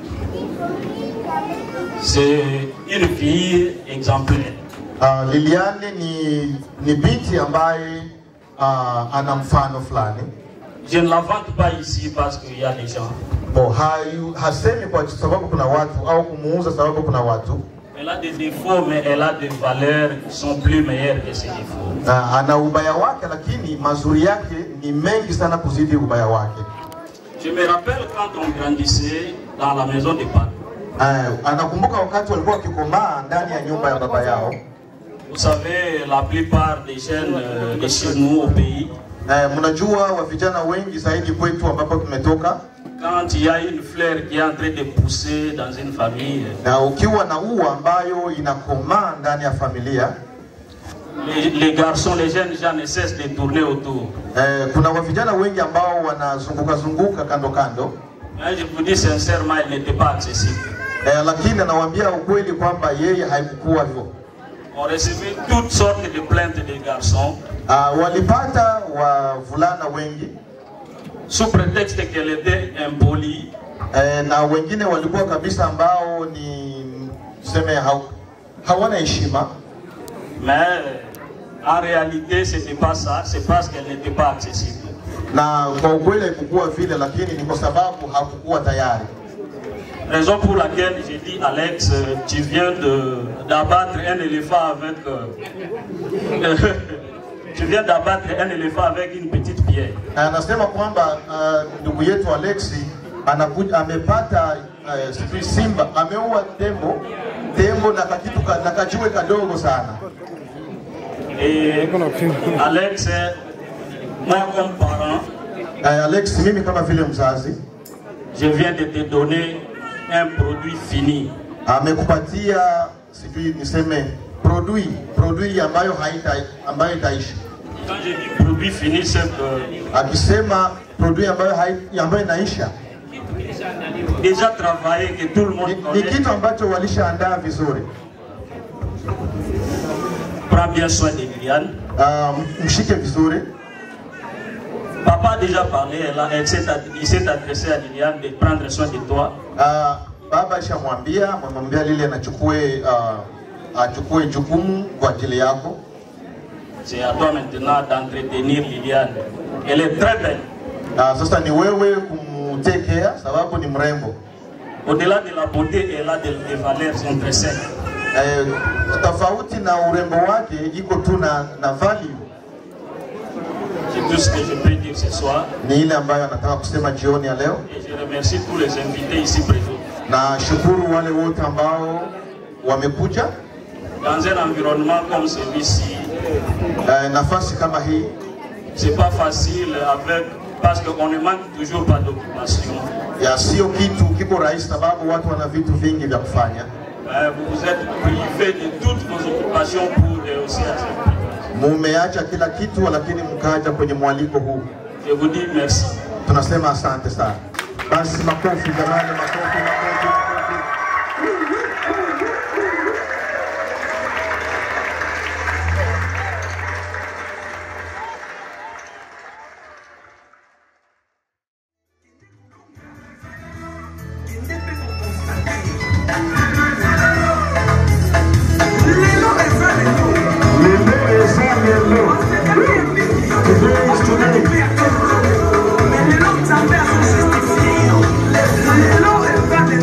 c'est une fille exemplaire. Liliane ni binti ambaye ana mfano fulani. Je ne la vante pas ici parce qu'il y a des gens. Bon, hasemi kwa sababu kuna watu au kumuuza sababu kuna watu. Elle a des défauts, mais elle a des valeurs qui sont plus meilleures que ses défauts. Ana ubaya wake lakini mazuri yake ni mengi sana kuzidi ubaya wake. Je me rappelle quand on grandissait dans la maison de papa. Anakumbuka wakati walikuwa wakikomaa ndani ya nyumba ya baba yao. Vous savez, la plupart des jeunes de chez nous au pays, mnajua wa vijana wengi zaidi kwetu ambapo tumetoka, quand il y a une fleur qui est en train de pousser dans une famille, na ukiwa na ua ambayo inakomaa ndani ya familia, les garçons, les jeunes gens ne cessent de tourner autour. Kuna wa vijana wengi ambao wanazunguka zunguka kando kando. Je vous dis sincèrement, elle n'était pas accessible. Lakini anawaambia ukweli kwamba yeye haikuwa hivyo. On recevait toutes sortes de plaintes des garçons. Walipata wavulana wengi sous prétexte qu'elle était impolie. Na wengine walikuwa kabisa ambao ni tuseme hawana heshima. Mais en réalité c'était pas ça, c'est parce qu'elle n'était pas accessible. Na kwa ukweli haikuwa vile, lakini ni kwa sababu hakukuwa tayari. Raison pour laquelle j'ai dit Alex, tu viens d'abattre un éléphant avec tu viens d'abattre un éléphant avec une petite pierre. Anasema kwamba ndugu yetu Alexi anakuja amepata simba, ameua tembo na kakitu na kajiwe kadogo sana. Et Alex, moi comme parent, Alex, mimi kama vile mzazi, je viens de te donner un produit fini. Amekupatia sijui niseme produit ambayo itaishi. Quand je dis produit fini, c'est que akisema produit ambayo inaisha, déjà travaillé, que tout le monde connaît. Ni kitu ambacho walishaandaa vizuri. Prends bien soin de Liliane. Mshike vizuri. Papa a déjà parlé, il s'est adressé à Liliane de prendre soin de toi. Baba mwambia Liliane achukue jukumu kwa ajili yako. C'est à toi maintenant d'entretenir Liliane. Elle est très belle. Sasa ni wewe kumtekea sababu ni mrembo. Au-delà de la beauté, elle a des valeurs intrinsèques. Tofauti na urembo wake iko tu na value. C'est tout ce que je peux dire ce soir. Ni ile ambayo nataka kusema jioni ya leo. Et je remercie tous les invités ici présents. Na shukuru wale wote ambao wamekuja. Dans un environnement comme celui-ci, nafasi kama hii, c'est pas facile parce qu'on ne manque toujours pas d'occupation. Ya sio kitu kiko rahisi sababu watu wana vitu vingi vya kufanya. Vous êtes privés de toutes vos occupations pour aussi accepter. Mumeacha kila kitu lakini mkaja kwenye mwaliko huu. Je vous dis merci. Tunasema asante sana. Basi makofi jamani, makofi. Hello, everybody.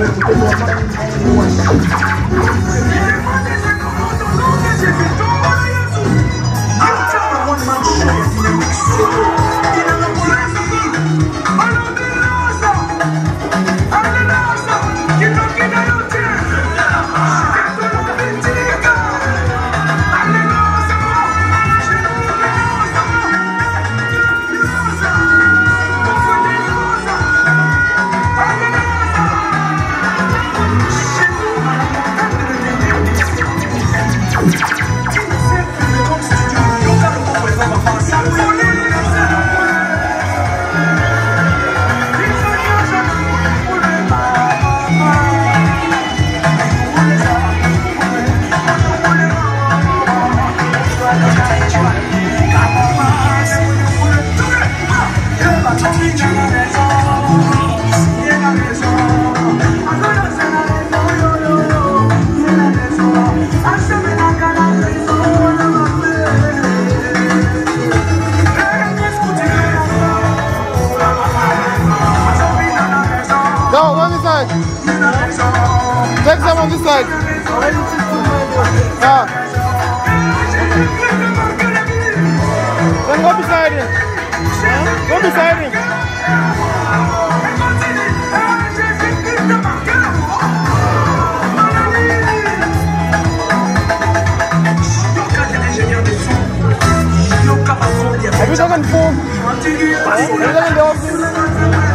Take some on this side. Then go beside him. Go beside him. Have you taken food? Have you taken the office?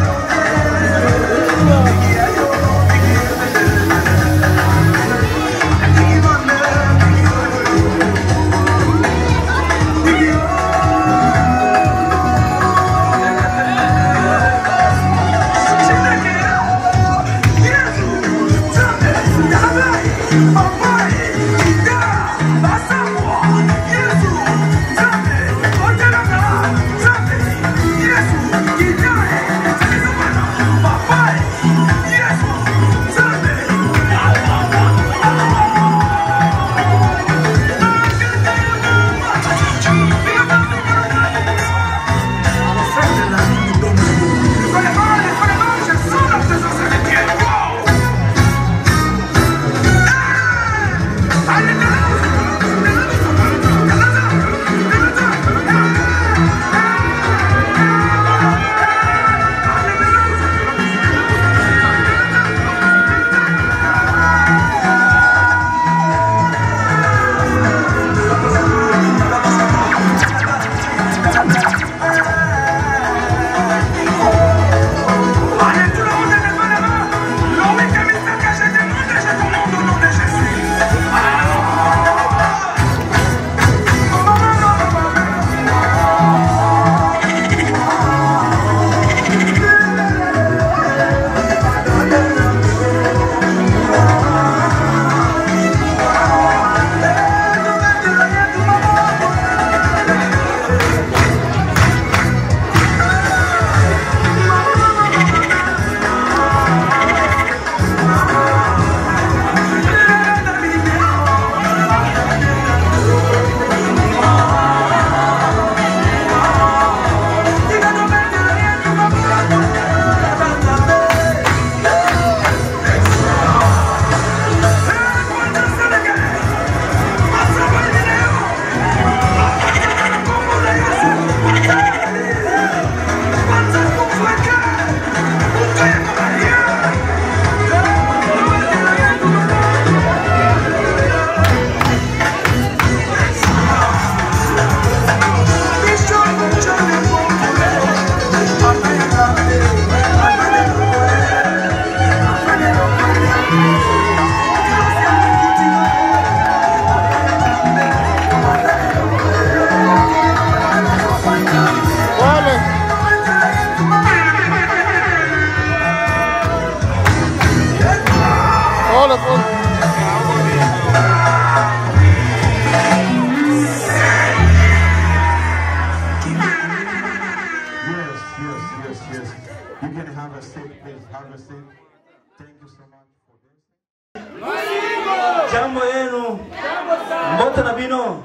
Jambo yenu. Mbote na bino.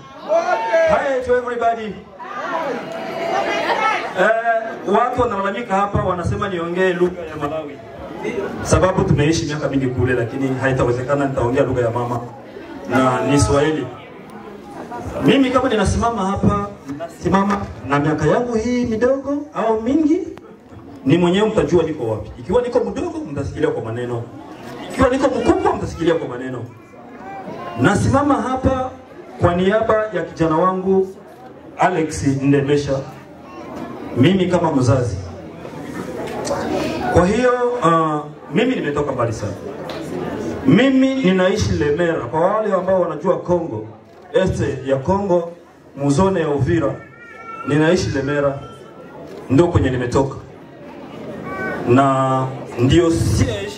Hi to everybody. Watu wanalalamika hapa wanasema niongee lugha ya Malawi. sababu tumeishi miaka mingi kule, lakini haitawezekana nitaongea lugha ya mama na ni Swahili. Mimi kama ninasimama hapa, simama na miaka yangu hii midogo au mingi, ni mwenyewe mtajua niko wapi. Ikiwa niko mdogo mtasikilia kwa maneno, ikiwa niko mkubwa mtasikilia kwa maneno. Nasimama hapa kwa niaba ya kijana wangu Alex Ndemesha, mimi kama mzazi. Kwa hiyo mimi nimetoka mbali sana. Mimi ninaishi Lemera. Kwa wale ambao wanajua Kongo, este ya Kongo, muzone ya Uvira, ninaishi Lemera, ndio kwenye nimetoka. Na ndio siege,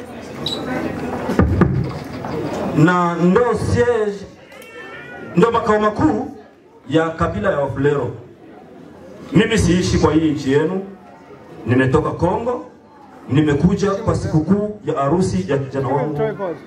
na ndio siege, ndio makao makuu ya kabila ya Wafulero. Mimi siishi kwa hii nchi yenu, nimetoka Kongo, nimekuja kwa sikukuu ya harusi ya kijana wangu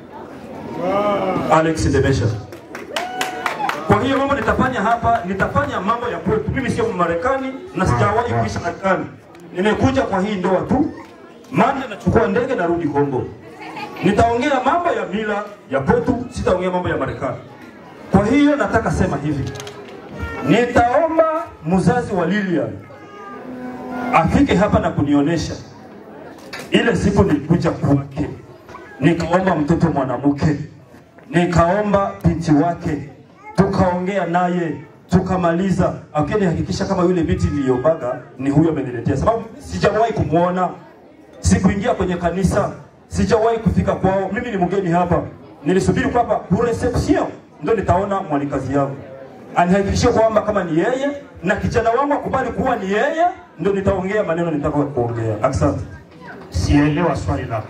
Alex Ndemesha. Kwa hiyo mambo nitafanya hapa, nitafanya mambo ya kwetu. Mimi sio Marekani na sijawahi kuishi Marekani. Nimekuja kwa hii ndoa tu. Maana nachukua ndege narudi Kongo. Nitaongea mambo ya mila ya kwetu, sitaongea mambo ya Marekani. Kwa hiyo nataka sema hivi. Nitaomba mzazi wa Lilian afike hapa na kunionyesha ile siku nilikuja kwake. Nikaomba mtoto mwanamke, nikaomba binti wake, tukaongea naye, tukamaliza. Akinihakikisha kama yule binti niliyobaga ni huyo ameniletea, sababu sijawahi kumuona, sikuingia kwenye kanisa, sijawahi kufika kwao. Mimi ni mgeni hapa, nilisubiri kwamba ku reception ndio nitaona mwalikazi yangu. Anihakikishia kwamba kama ni yeye na kijana wangu akubali kuwa ni yeye, ndio nitaongea maneno nitakayo kuongea. Asante. Sielewa swali lako.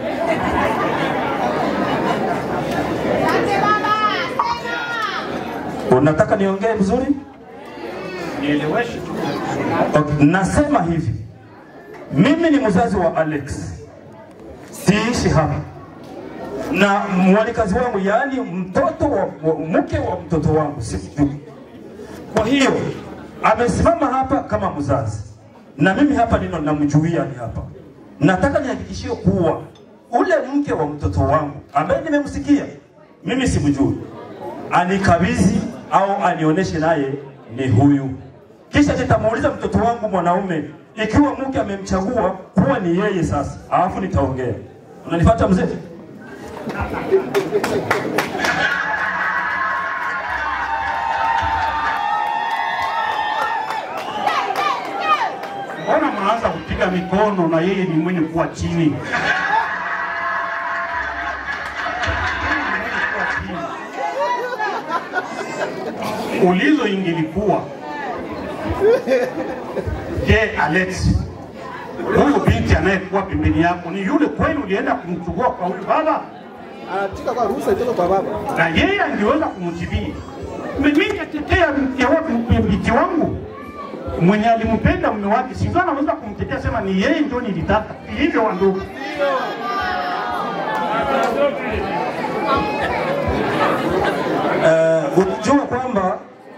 Unataka niongee vizuri? Nieleweshe. Okay. Nasema hivi. Mimi ni mzazi wa Alex. Siishi hapa. Na mwalikazi wangu, yani mtoto wa mke wa mtoto wangu, sikujui. Kwa hiyo amesimama hapa kama mzazi. Na mimi hapa nino namjuia ni hapa. Nataka nihakikishie kuwa ule mke wa mtoto wangu ambaye nimemsikia, mimi simjui, anikabidhi au anionyeshe naye ni huyu. Kisha nitamuuliza mtoto wangu mwanaume ikiwa mke amemchagua kuwa ni yeye sasa. Alafu nitaongea. Unanifuata mzee? Mbona mnaanza kupiga mikono na yeye ni mwenye kuwa chini? Ulizo ingelikuwa, je, Alex, huyu binti anayekuwa pembeni yako ni yule kweli ulienda kumchukua kwa huyu baba? Anataka kwa ruhusa itoka kwa baba. Na yeye angeweza kumjibia. Mimi nitetea binti wangu mwenye alimpenda mume wake, sivyo? Anaweza kumtetea sema ni yeye ndio nilitaka. Hivyo wandugu. Unajua kwamba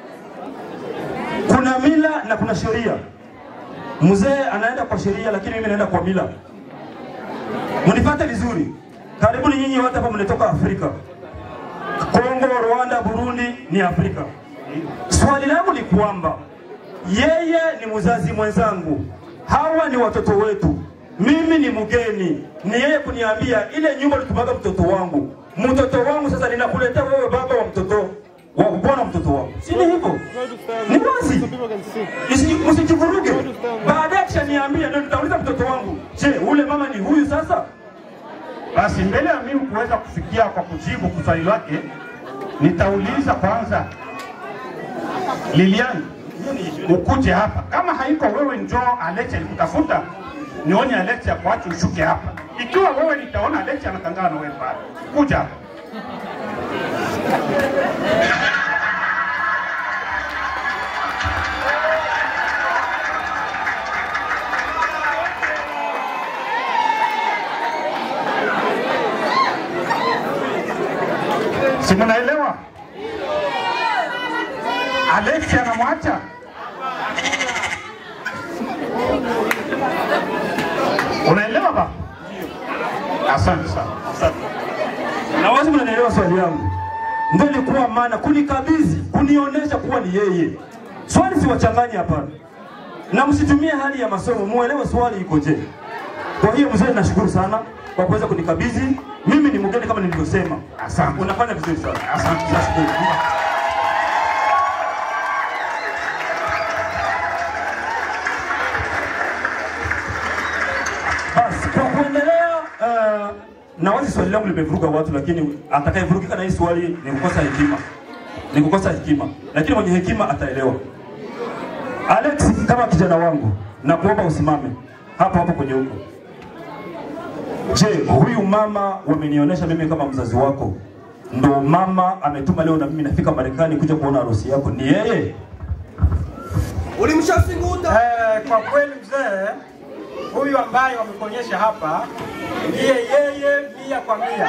kuna mila na kuna sheria. Mzee anaenda kwa sheria, lakini mimi naenda kwa mila. Mnipate vizuri. Karibuni nyinyi wote hapa mnatoka Afrika. Kongo, Rwanda, Burundi ni Afrika. Swali langu ni kwamba yeye ni mzazi mwenzangu, hawa ni watoto wetu, mimi ni mgeni. Ni yeye kuniambia ile nyumba nitumaga mtoto wangu. Mtoto wangu sasa ninakuletea wewe baba wa mtoto wa bwana mtoto wangu. Si ni hivyo? Ni wazi. Msijivuruge. Baadaye kisha niambia ndio nitauliza mtoto wangu, je, ule mama ni huyu sasa? Basi mbele ya mimi kuweza kufikia kwa kujibu swali lake, nitauliza kwanza Lilian, ukuje hapa. Kama haiko wewe njoo Alex alikutafuta, nione Alex akuache ushuke hapa. Ikiwa wewe nitaona Alex anatangana na wewe pale, kuja hapa. Si mnaelewa? Alex anamwacha. Unaelewa baba? Na wazi mnanielewa swali yangu. Ndio ilikuwa maana kunikabidhi, kunionyesha kuwa ni yeye. Swali si wachanganye hapana. Na msitumie hali ya masomo, muelewe swali iko je. Kwa hiyo mzee nashukuru sana kwa kuweza kunikabidhi. Mimi ni mgeni kama nilivyosema. Asante. Unafanya vizuri sana. Asante. Nashukuru. Basi kwa kuendelea na wazi swali langu limevuruga watu, lakini atakayevurugika na hii swali ni kukosa hekima. Ni kukosa hekima. Lakini mwenye hekima ataelewa. Alex, kama kijana wangu, na kuomba usimame hapo kwenye huko. Je, huyu mama wamenionyesha mimi kama mzazi wako, ndo mama ametuma leo na mimi nafika Marekani kuja kuona harusi yako, ni yeye? Ulimshafinguta? Kwa kweli mzee, huyu ambaye wamekuonyesha hapa ndiye yeye 100%.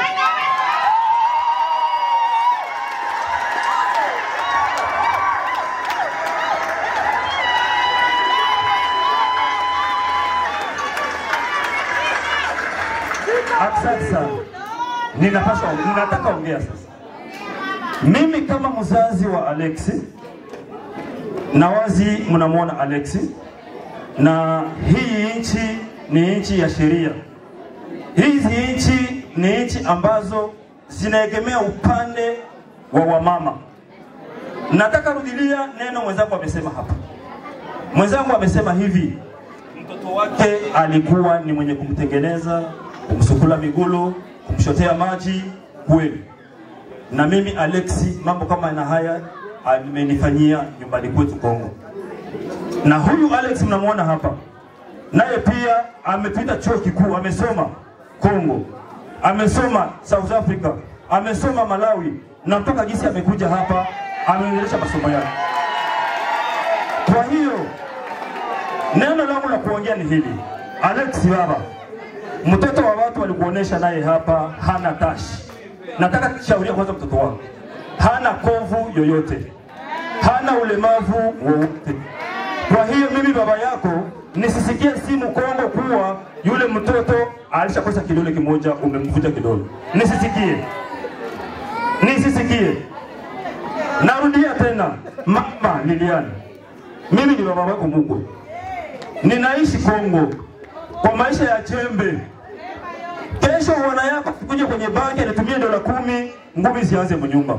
Asante sana. Ninataka ongea sasa. Mimi kama mzazi wa Alex, na wazi mnamuona Alex, na hii nchi ni nchi ya sheria. Hizi nchi ni nchi ambazo zinaegemea upande wa wamama. Nataka rudilia neno mwenzangu amesema hapa. Mwenzangu amesema hivi, mtoto wake alikuwa ni mwenye kumtengeneza, kumsukula migulu, kumshotea maji, kweli. Na mimi Alexi mambo kama na haya amenifanyia nyumbani kwetu Kongo. Na huyu Alex mnamuona hapa, naye pia amepita chuo kikuu, amesoma Kongo, amesoma South Africa, amesoma Malawi, na mpaka jinsi amekuja hapa ameendelesha masomo yake. Kwa hiyo neno langu la kuongea ni hili. Alex baba, mtoto wa watu walikuonesha naye hapa hana tashi. Nataka kushauria kwanza mtoto wako. Hana kovu yoyote. Hana ulemavu wowote. Kwa hiyo mimi baba yako nisisikie simu Kongo kuwa yule mtoto alishakosa kidole kimoja umemvuta kidole. Nisisikie. Nisisikie. Narudia tena, mama Lilian. Mimi ni baba wako Mungu. Ninaishi Kongo kwa maisha ya chembe. Kesho wana yako kuja kwenye banki anatumia $10, ngumi zianze mnyumba.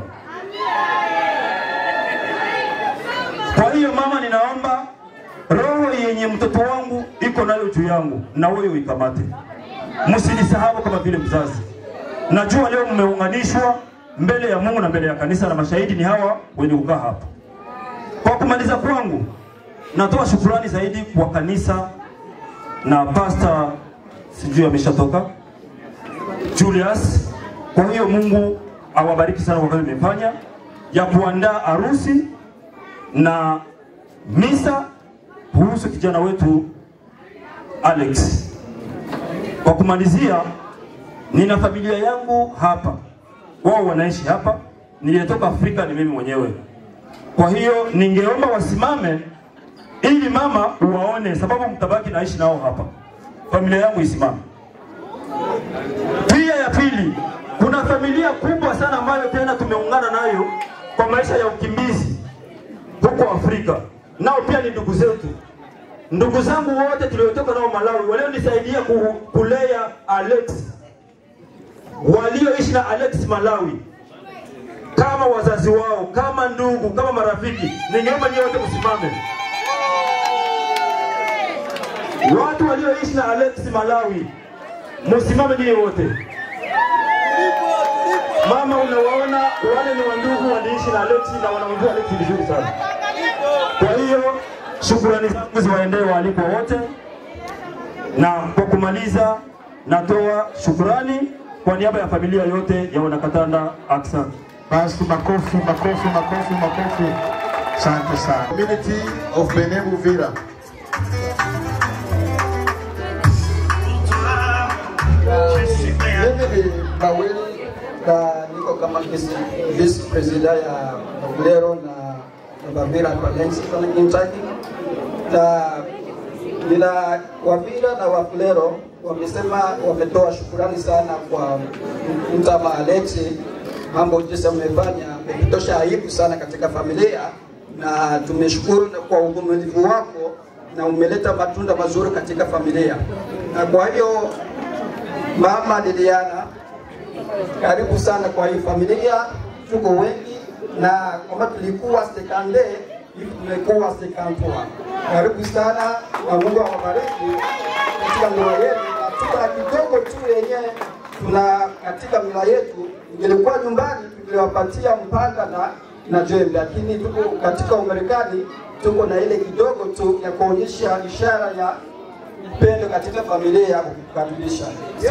Kwa hiyo mama, ninaomba roho yenye mtoto wangu iko nayo juu yangu, na wewe uikamate. Msinisahau kama vile mzazi. Najua leo mmeunganishwa mbele ya Mungu na mbele ya kanisa, na mashahidi ni hawa wenye kukaa hapa. Kwa kumaliza kwangu, natoa shukrani zaidi kwa kanisa na pastor, sijui ameshatoka, Julius. Kwa hiyo Mungu awabariki sana kwa kazi mmefanya ya kuandaa harusi na misa kuhusu kijana wetu Alex. Kwa kumalizia, nina familia yangu hapa, wao wanaishi hapa, nilitoka Afrika ni mimi mwenyewe. Kwa hiyo ningeomba wasimame ili mama uwaone, sababu mtabaki naishi nao hapa. Familia yangu isimame. Pia ya pili, kuna familia kubwa sana ambayo tena tumeungana nayo kwa maisha ya ukimbizi huko Afrika. Nao pia ni ndugu zetu. Ndugu zangu wote tuliotoka nao Malawi, walionisaidia kulea Alex, walioishi na Alex Malawi, kama wazazi wao, kama ndugu, kama marafiki, ningeomba nyinyi wote msimame. Watu walioishi na Alex Malawi, msimame nyinyi wote. Mama, unawaona wale ni wandugu waliishi na Alex na wanamjua Alex vizuri sana. Kwa hiyo shukrani zangu ziwaendee waalikwa wote, na kwa kumaliza natoa shukrani kwa niaba ya familia yote ya Wanakatanda. Asante. Basi makofi, makofi, makofi, makofi. Asante sana. Community of Benin Uvira. Mimi ni Baweli na niko kama vice president ya Lero na Bavira kwa Kentucky. Na nina Wavira na Wafulero wamesema wametoa shukurani sana kwa Mtama Alexi, mambo jinsi amefanya umetosha aibu sana katika familia, na tumeshukuru kwa uvumilivu wako na umeleta matunda mazuri katika familia. Na kwa hiyo Mama Liliana, karibu sana kwa hii familia. Tuko wengi na kama tulikuwa sekande hivi tumekuwa sekantwa. Karibu sana na Mungu awabariki katika ndoa yetu. Na tuko kidogo tu yenyewe tuna katika mila yetu, ingelikuwa nyumbani tungeliwapatia mpanga na jembe, lakini tuko katika Umarekani tuko na ile kidogo tu ya kuonyesha ishara ya upendo katika familia ya kukaribisha.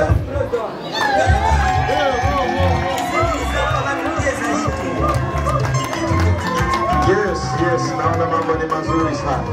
Yes, naona mambo ni mazuri sana.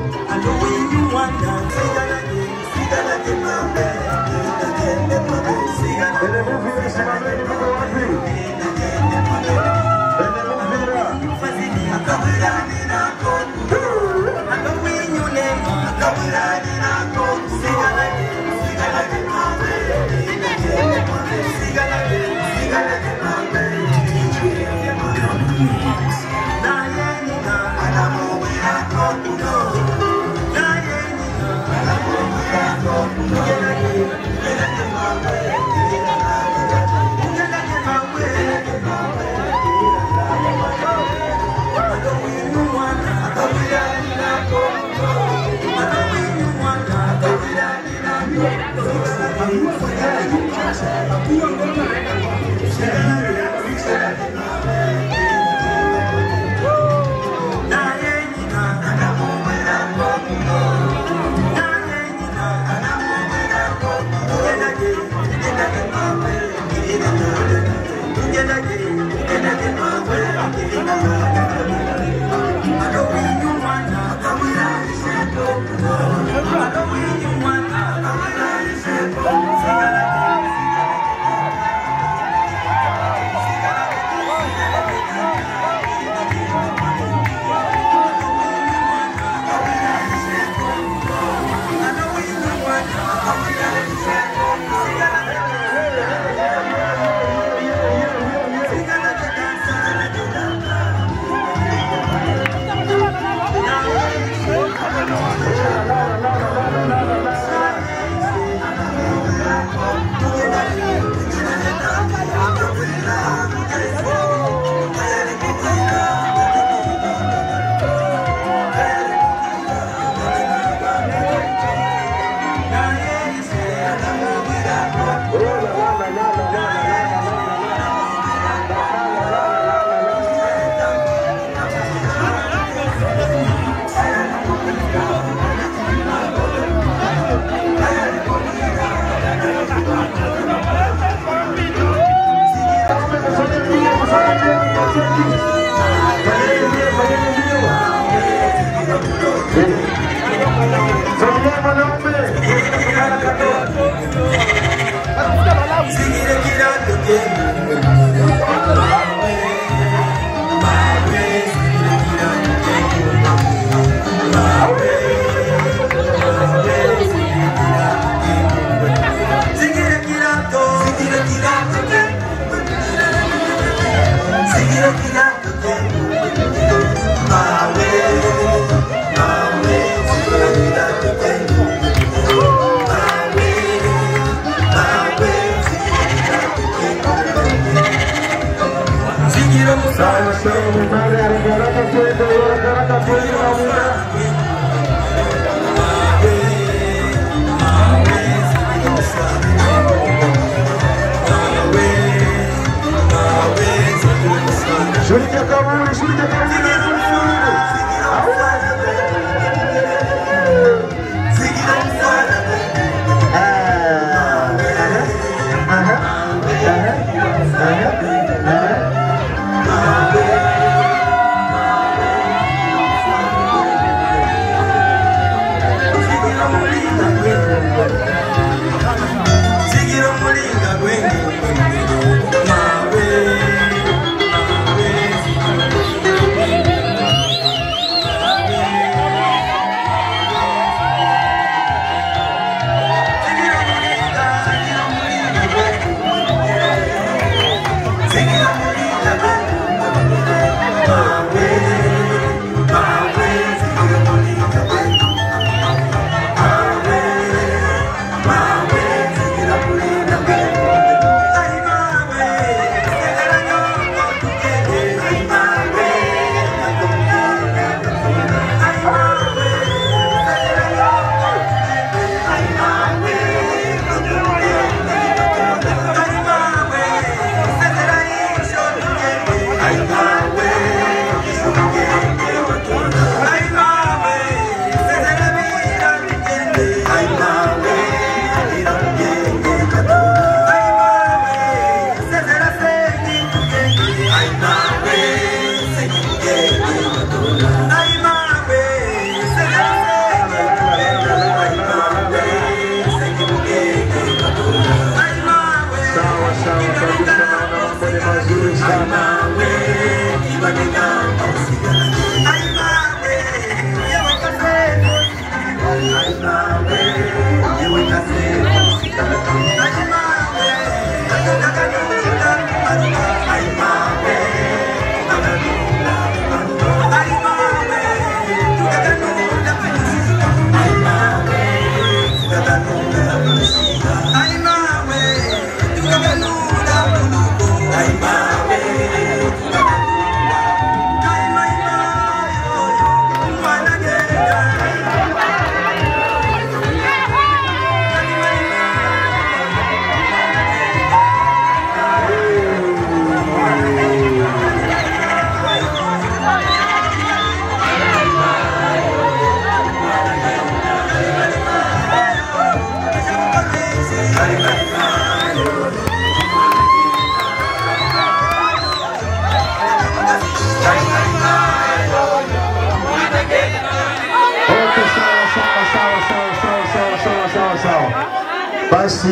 Basi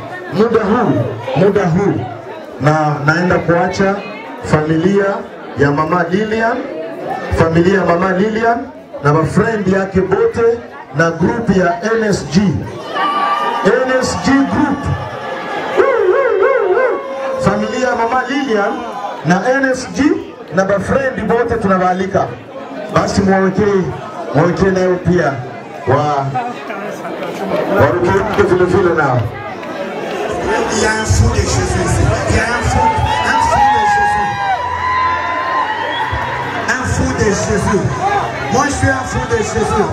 muda huu naenda kuacha familia ya mama Lilian na mafrendi yake bote na group ya NSG group. Familia ya mama Lilian na NSG na mafrendi bote tunawaalika. Basi mwawekee nayo pia waruke vile nao. Il y a un fou des cheveux ici. Il y a un fou des cheveux. Un fou des cheveux. Moi je suis un fou des cheveux.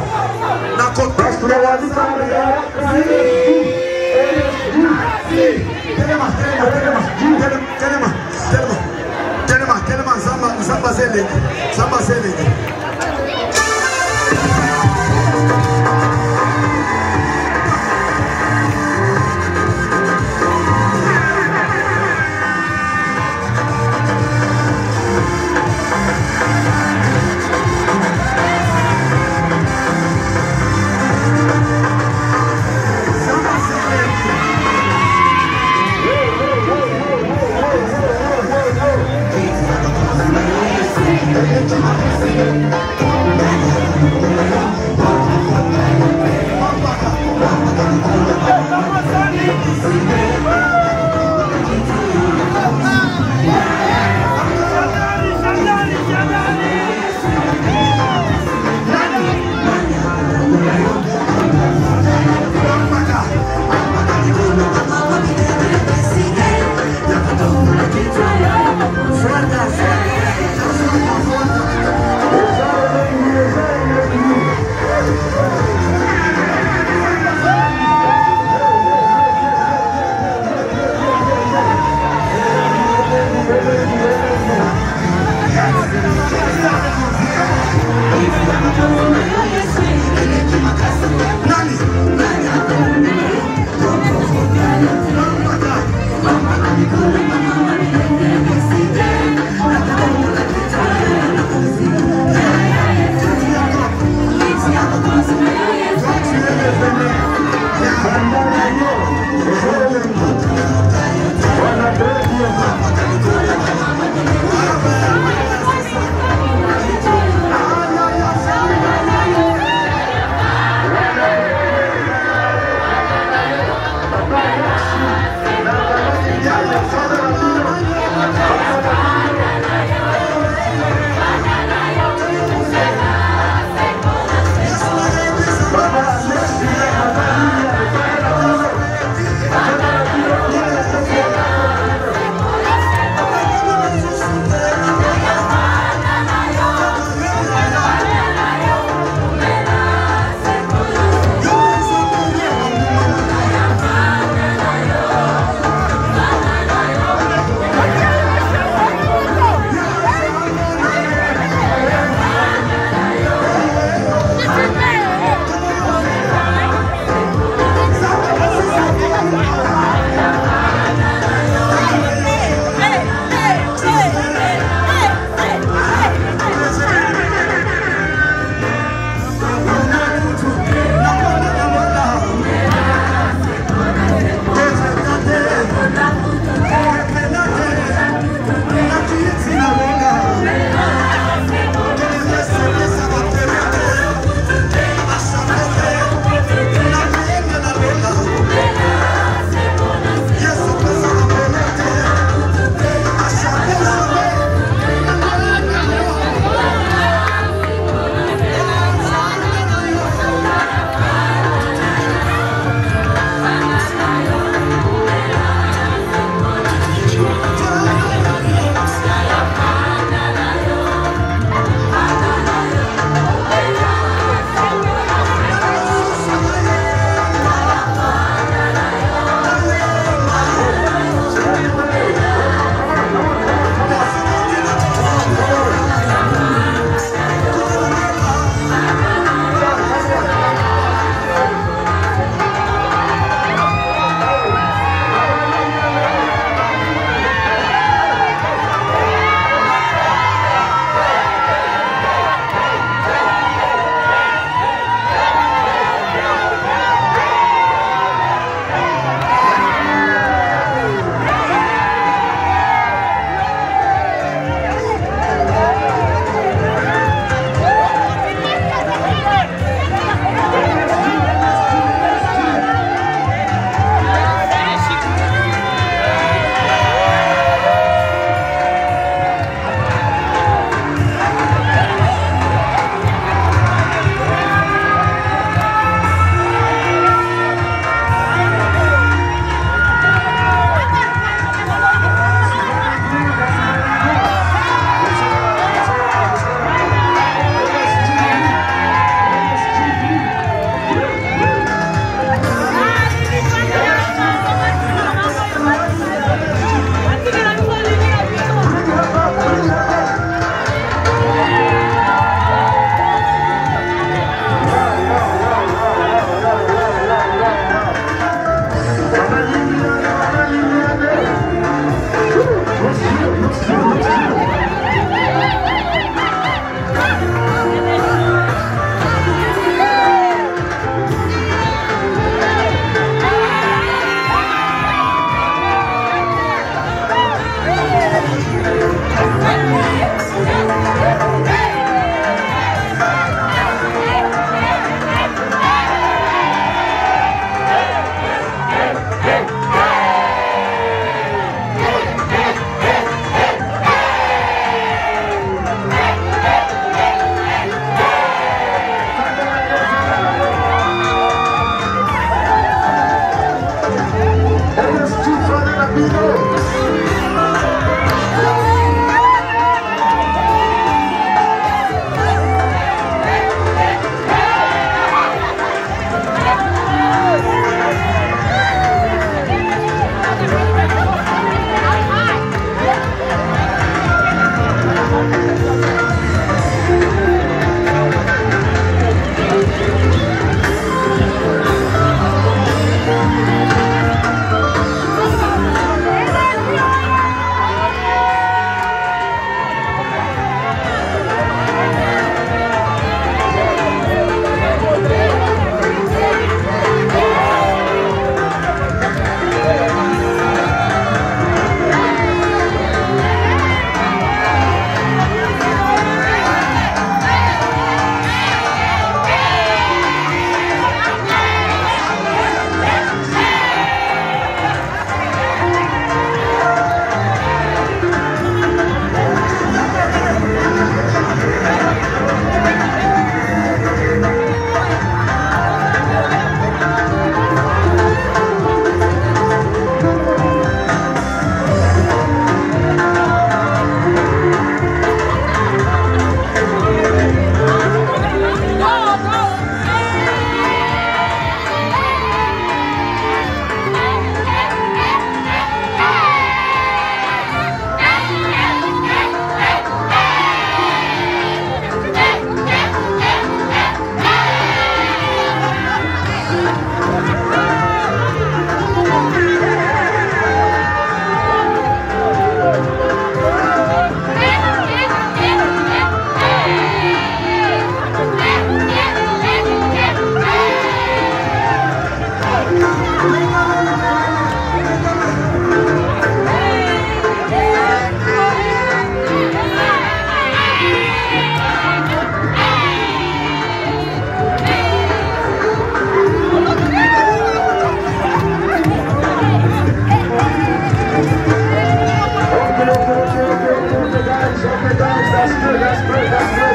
That's great. That's great.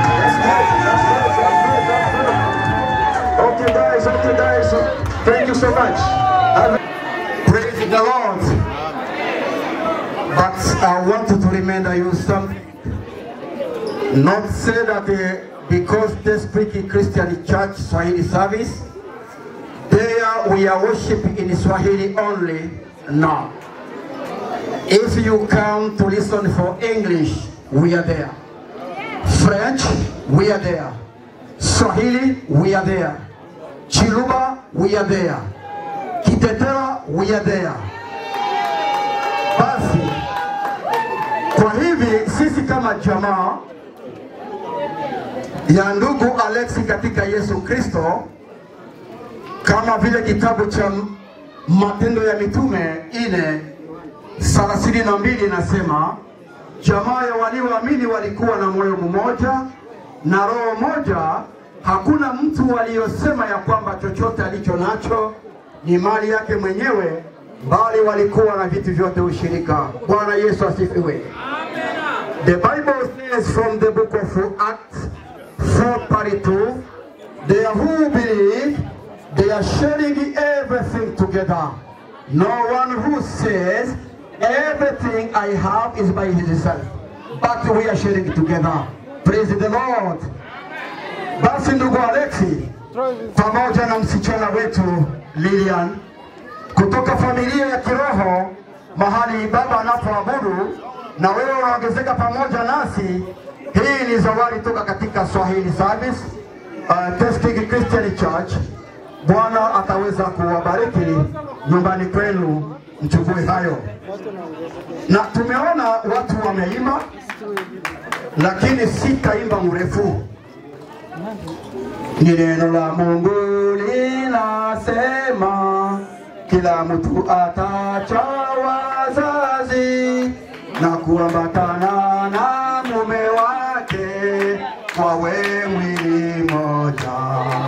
Okay, guys. Thank you so much. Praise the Lord. But I wanted to remind you something. Not say that because they speak in Christian Church Swahili service, there we are worshiping in Swahili only. No. If you come to listen for English, we are there. French, we are there. Swahili, we are there. Chiluba, we are there. Kitetera, we are there. Basi, kwa hivi sisi kama jamaa ya ndugu Alexi katika Yesu Kristo, kama vile kitabu cha Matendo ya Mitume 4:32 inasema, jamaa ya walioamini walikuwa na moyo mmoja na roho moja. Hakuna mtu aliyosema ya kwamba chochote alicho nacho ni mali yake mwenyewe, bali walikuwa na vitu vyote ushirika. Bwana Yesu asifiwe. The Bible says from the book of Acts 4:32, they who believe, they are sharing everything together. No one who says, everything I have is by himself, but we are sharing together. Praise the Lord. Basi ndugu Alexi, pamoja na msichana wetu Lilian, kutoka familia ya kiroho mahali baba anapoabudu, na wewe unaongezeka pamoja nasi. Hii ni zawadi toka katika Swahili service, Testing Christian Church. Bwana ataweza kuwabariki nyumbani kwenu, mchukue hayo. Na tumeona watu wameimba, lakini sitaimba mrefu. Ni neno la Mungu linasema, kila mtu atacha wazazi na kuambatana na mume wake, wawe mwili moja.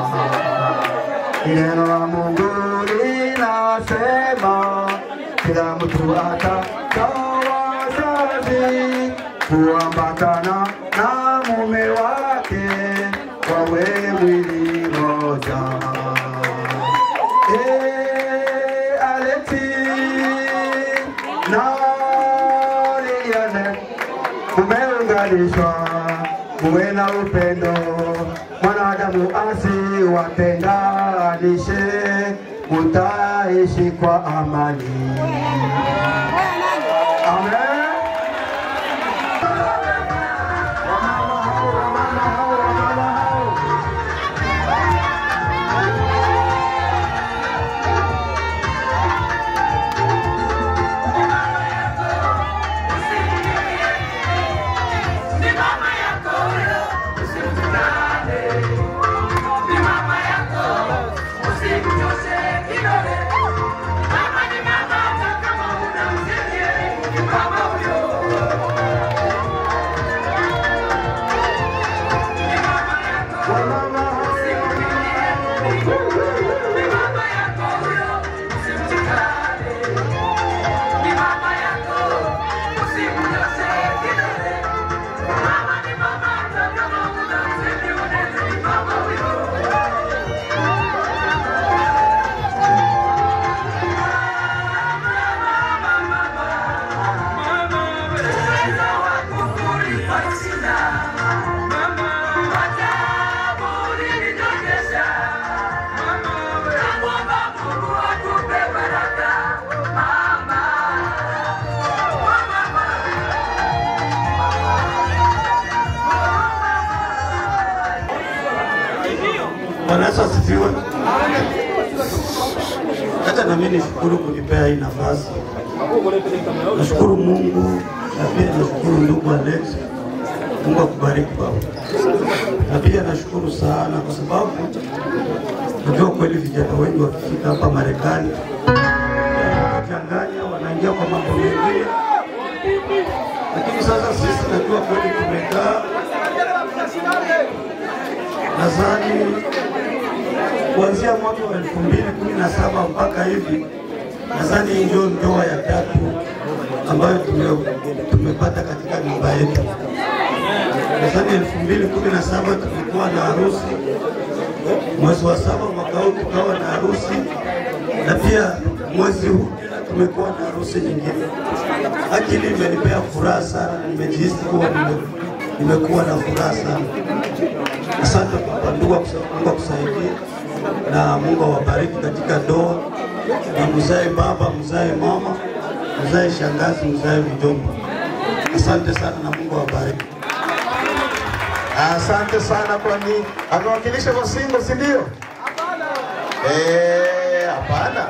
Ni neno la Mungu linasema, kila mtu atacha wazazi, kuambatana na mume wake, wawe mwili moja. Alexi na Liliane, umeunganishwa, uwe na upendo. Mwanadamu asiwatenganishe, utaishi kwa amani. Amen. Yesu asifiwe. Hata na mimi nishukuru kunipea hii nafasi. Nashukuru Mungu na pia nashukuru ndugu Alex. Mungu akubariki baba. Na pia nashukuru sana kwa sababu najua kweli vijana wengi wakifika hapa Marekani changanya wanaingia kwa mambo mengine. Lakini sasa sisi najua kweli tumekaa nadhani kuanzia mwaka wa 2017 mpaka hivi, nadhani ndio ndoa ya tatu ambayo tumepata katika nyumba yetu. nadhani 2017 tulikuwa na harusi, mwezi wa 7 mwaka huu tukawa na harusi, na pia mwezi huu tumekuwa na harusi nyingine. Akili imenipea furaha sana, nimejihisi kuwa nimekuwa na furaha sana. Asante kwa ndugu, Mungu akusaidie na Mungu awabariki katika ndoa, na mzae baba, mzae mama, mzae shangazi, mzae mjomba. Asante sana na Mungu awabariki. Asante sana, kwani amewakilisha kwa singo, si ndio? Hapana.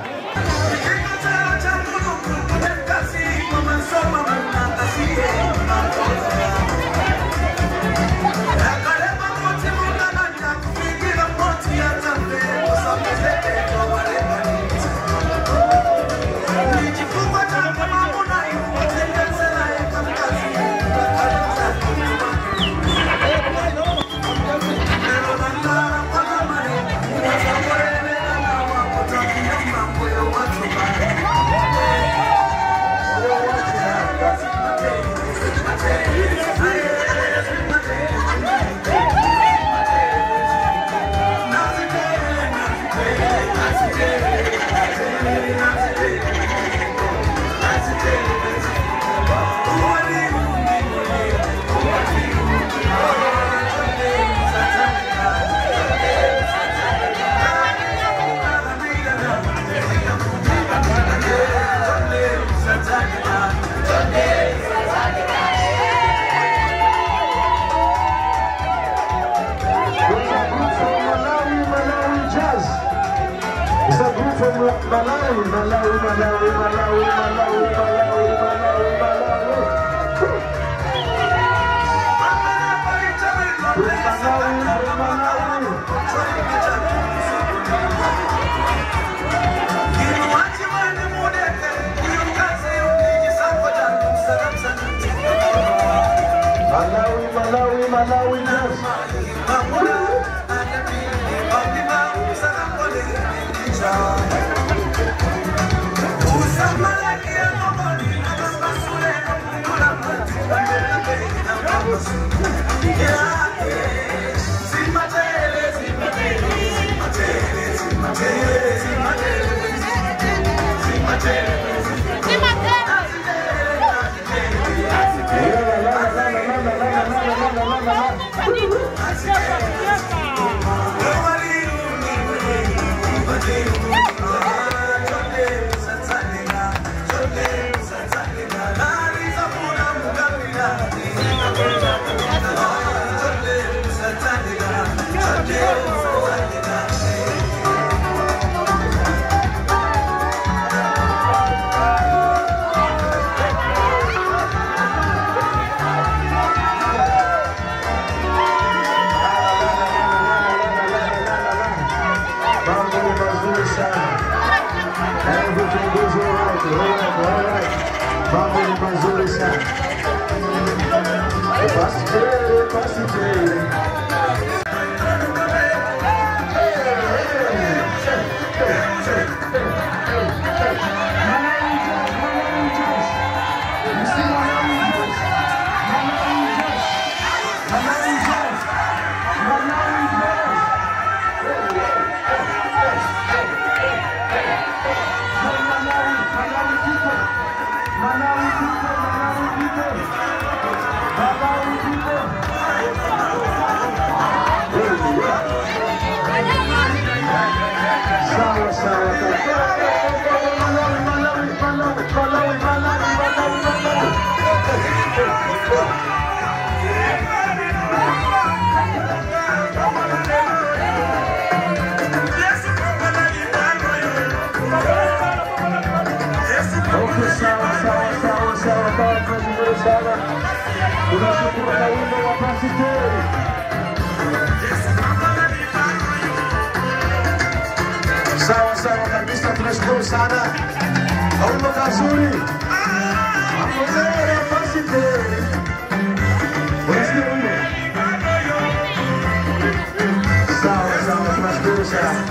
Sawa sawa kabisa, tunashukuru sana. Auno kazuri. Amozera pasite. Unasikia huyo? Sawa sawa, tunashukuru sana.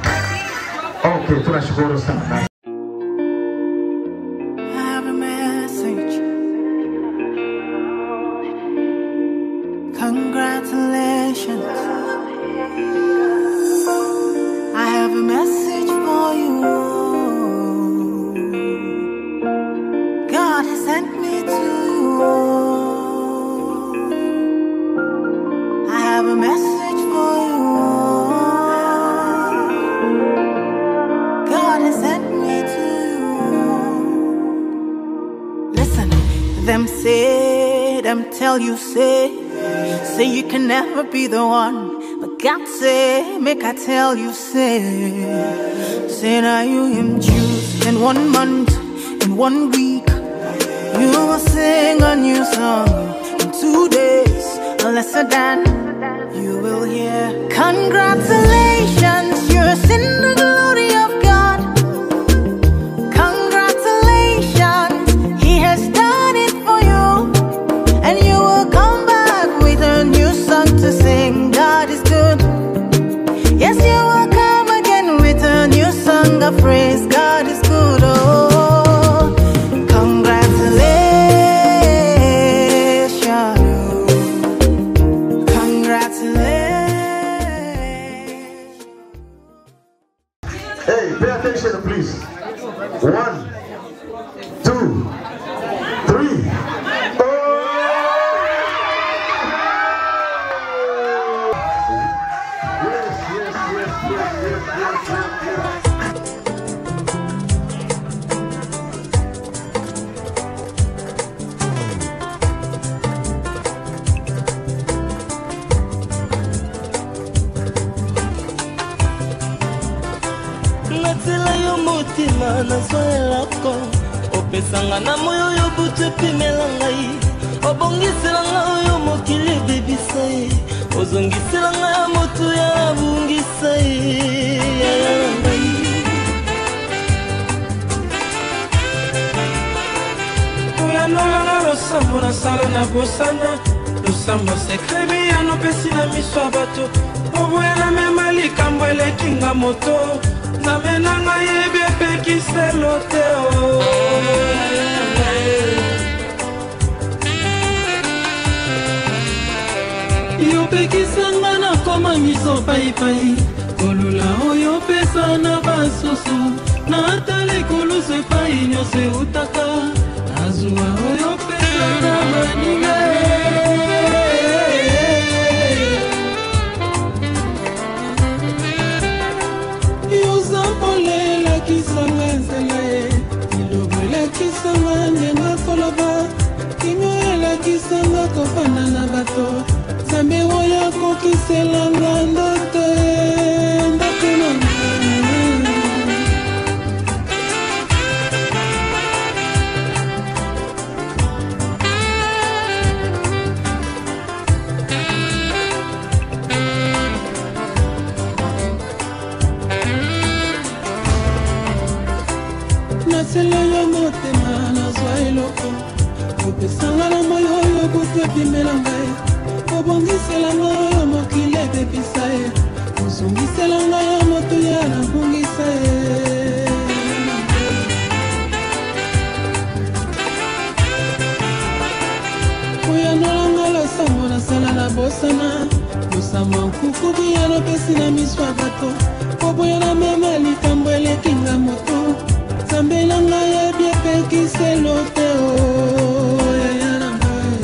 Okay, tunashukuru sana. Have a mess. Them tell you say you can never be the one. But God say, make I tell you, say now you him choose. In 1 month, in 1 week, you will sing a new song. In 2 days, lesser than you will hear. Congratulations, you're in the glory of God. Congratulations, He has done it for you. And you will come back with a new song to sing. God is good. Yes, you will come again with a new song of praise. God is good. Oh, congratulations. Congratulations. Hey, pay attention, please. 1, 2, 3. Natela yo motima na soelako opesanga na moyo yo butu pimela ngai obongisela ngai yo mokili bebisa ye ozongisela ngai motu ya bungisa ye Uyanola losambo na sala na bosana losambo sekrebi yano pesi na miso ya bato oboya na mema likambo elekinga moto Namenanga yebe pekiselo teo Yo pekisanga na koma miso pai pai Kolula oyo pesa na basusu Na atale kuluse pai nyose utaka Azua oyo pesa na maninga Yozapolela kisanga nzelae Ilobela kisanga nyenga koloba Kinyoela kisanga kofana na bato Zambe oya kokiselanga ndote Ndote nanga Nasela yo motema na zwa eloko Opesanga na moyo yo butu pimela ngai Obongisela ngai yo mokili bebisa ye Ozongisela ngai yo motu ya na bungisa ye Uyanola nga losambo na sala na bosana Losambo nkukubi ya nopesi na miso ya bato Oboya na mema likambo elekinga moto Sambelanga ya bie pekiselo teo ya na mbae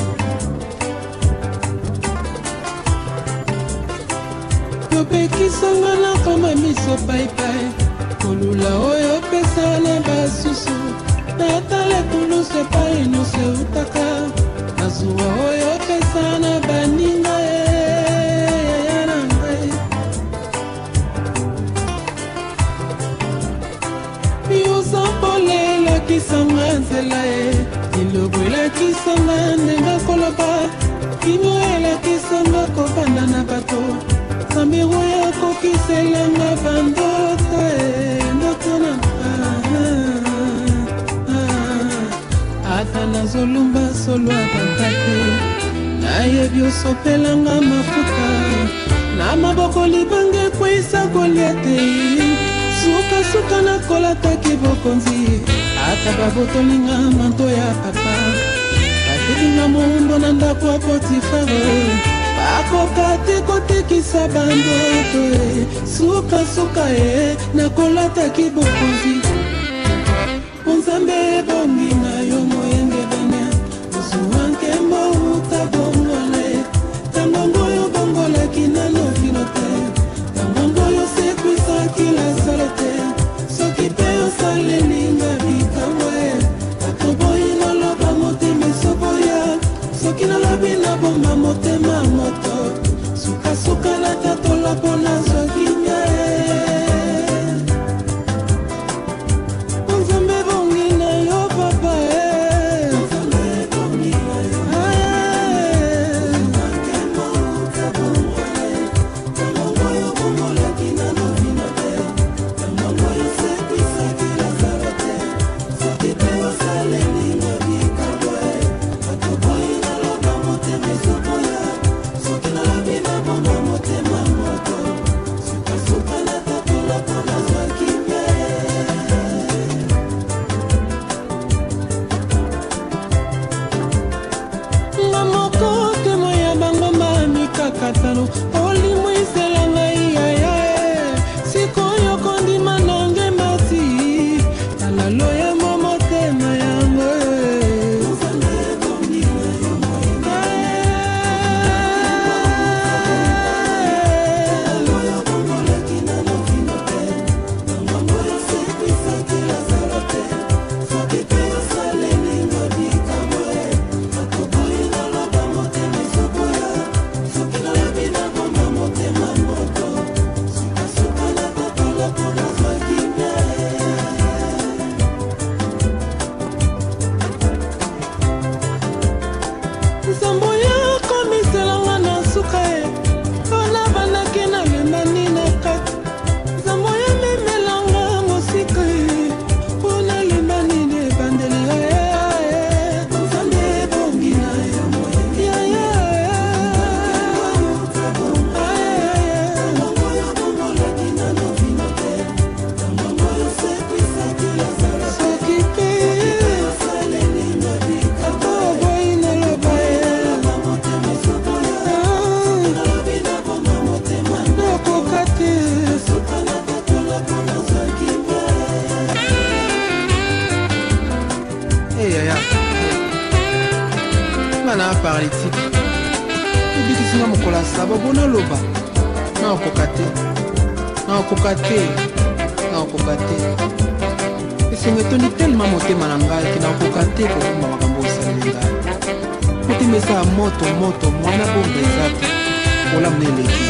Yo pekisanga na kama miso pai pai Kolula oyo pesa na basusu Na atale kuluse pai no se utaka Azua oyo pesa na baninga ya na mbae Yozapolela kisanga nzela e Ilobwela kisanga nenga koloba Kinyoela kisanga kofanda na bato Sambiro ya kokiselanga bandoto e Ndoto na Ata na zolumba solo abatate Nayebi osopelanga mafuta Na maboko libange kwisa Goliate Suka na kolata kibokonzi Ata babotolinga manto ya papa Batelinga muumbo na ndako wa Potifaro Bakoka te kotekisa bandoto Suka na kolata kibokonzi Unzambe bonginga yo moyenge benya Usuwanke mbo utabongole Tangongo yo bongola kinano finote Tangongo yo sekwisa kila salete Soki pe yo saleninga bikamwe Atoboyi noloba mote meso motema moto suka na tatola pona zokimia Nzambe bongi na yo papa Nzambe bongi na yo Katano, oli mwisela ngai ayae sikoyo kondima nange mati talalo ya momotema yango paralytique obikisima mokola saba bona loba na okokate esengo etondi tellement motema na ngai ke na okokate kokuma makambo osaleli ngai motema eza moto mwana bombe eza te olamu na eleki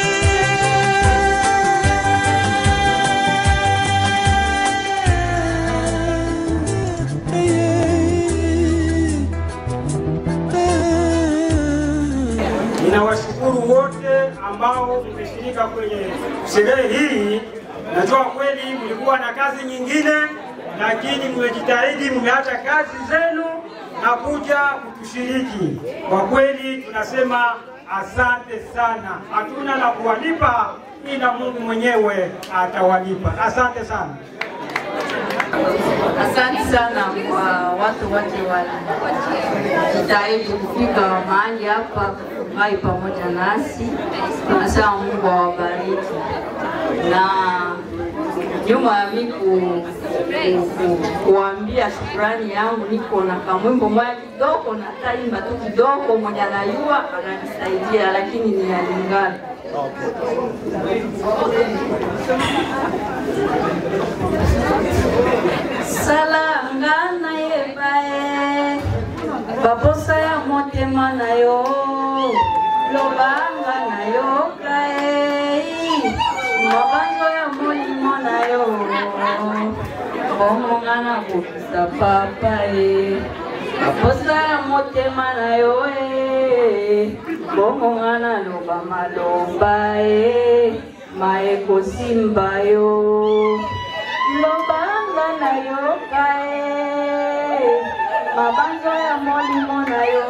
Ninawashukuru wote ambao mmeshirika kwenye sherehe hii. Najua kweli mlikuwa na kazi nyingine, lakini mmejitahidi, mmeacha kazi zenu na kuja kutushiriki. Kwa kweli tunasema asante sana. Hatuna la kuwalipa, ila Mungu mwenyewe atawalipa. Asante sana. Asante sana kwa watu wote walijitahidi kufika mahali hapa kufurahi pamoja nasi. Tunasema Mungu awabariki. Na nyuma ya mimi kuambia shukrani yangu, niko na kamwimbo moja kidogo na taimba tu kidogo, mwenye anayua ananisaidia, lakini ni alingana. Salangana yebae baposa ya motema na yo lobanga na yo kae mabanzo ya molimo na yo bomongana kufisa papa baposa ya motema na yo bomongana loba maloba maeko simba yo lobanga na yo kae mabanzo ya molimo na yo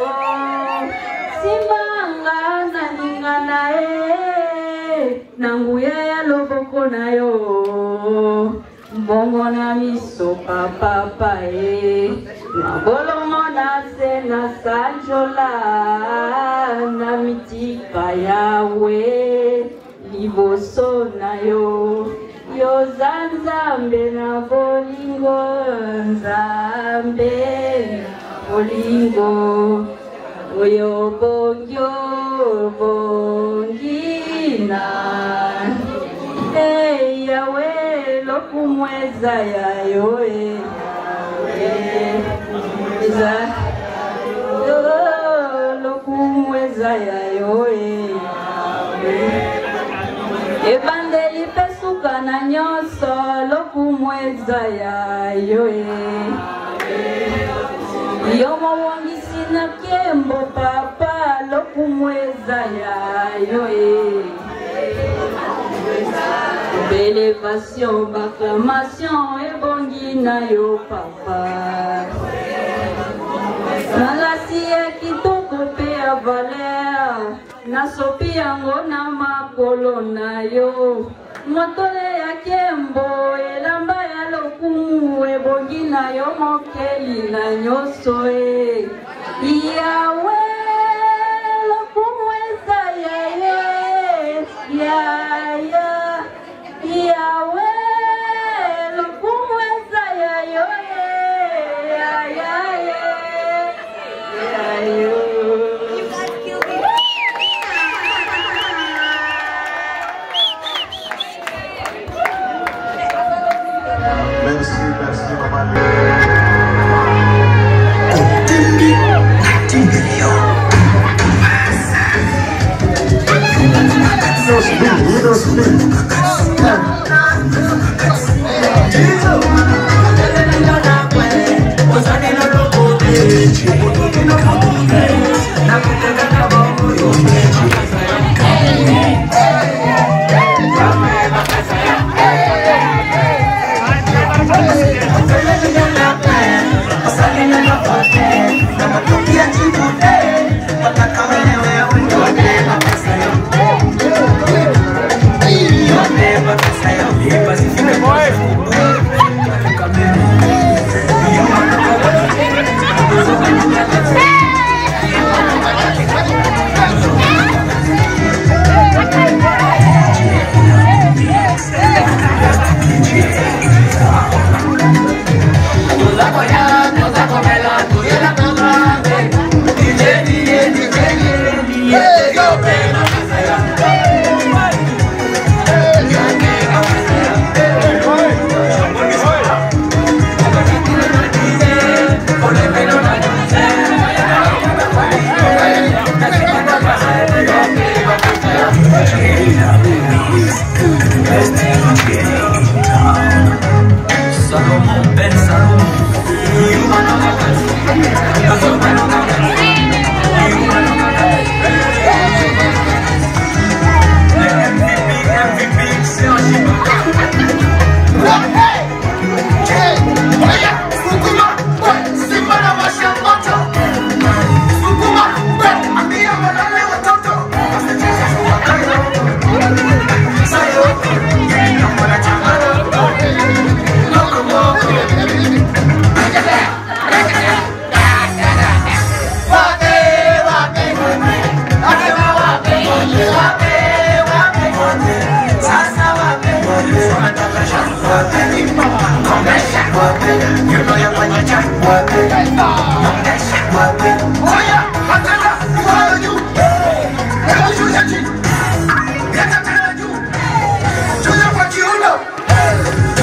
simbanga na ninga na nanguya ya loboko na yo mbongo na miso papa na bolomo na se na sanjola na mitika yawe liboso na yo yo Nzambe na bolingo Nzambe na bolingo oyo bongina yawe lokumweza yayo yawe loku lokumweza yayoe ebandeli pesuka na nyonso lokumweza yayoe yomo wongisi na kiembo papa lokumweza yayoe Bélévation, acclamation et bongi na yo papa. Nalasi kitoko pe a valeur, na sopi yango na makolo na yo. Motole ya kembo, elamba ya lokumu e bongi na yo mokeli na nyoso e. Yawe lokumu eza yaye, yaya. Yawe lokumweza yayoye yayaye yayo. Merci, merci maman.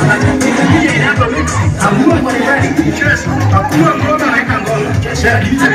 Hakuna ngoma naika ngoma.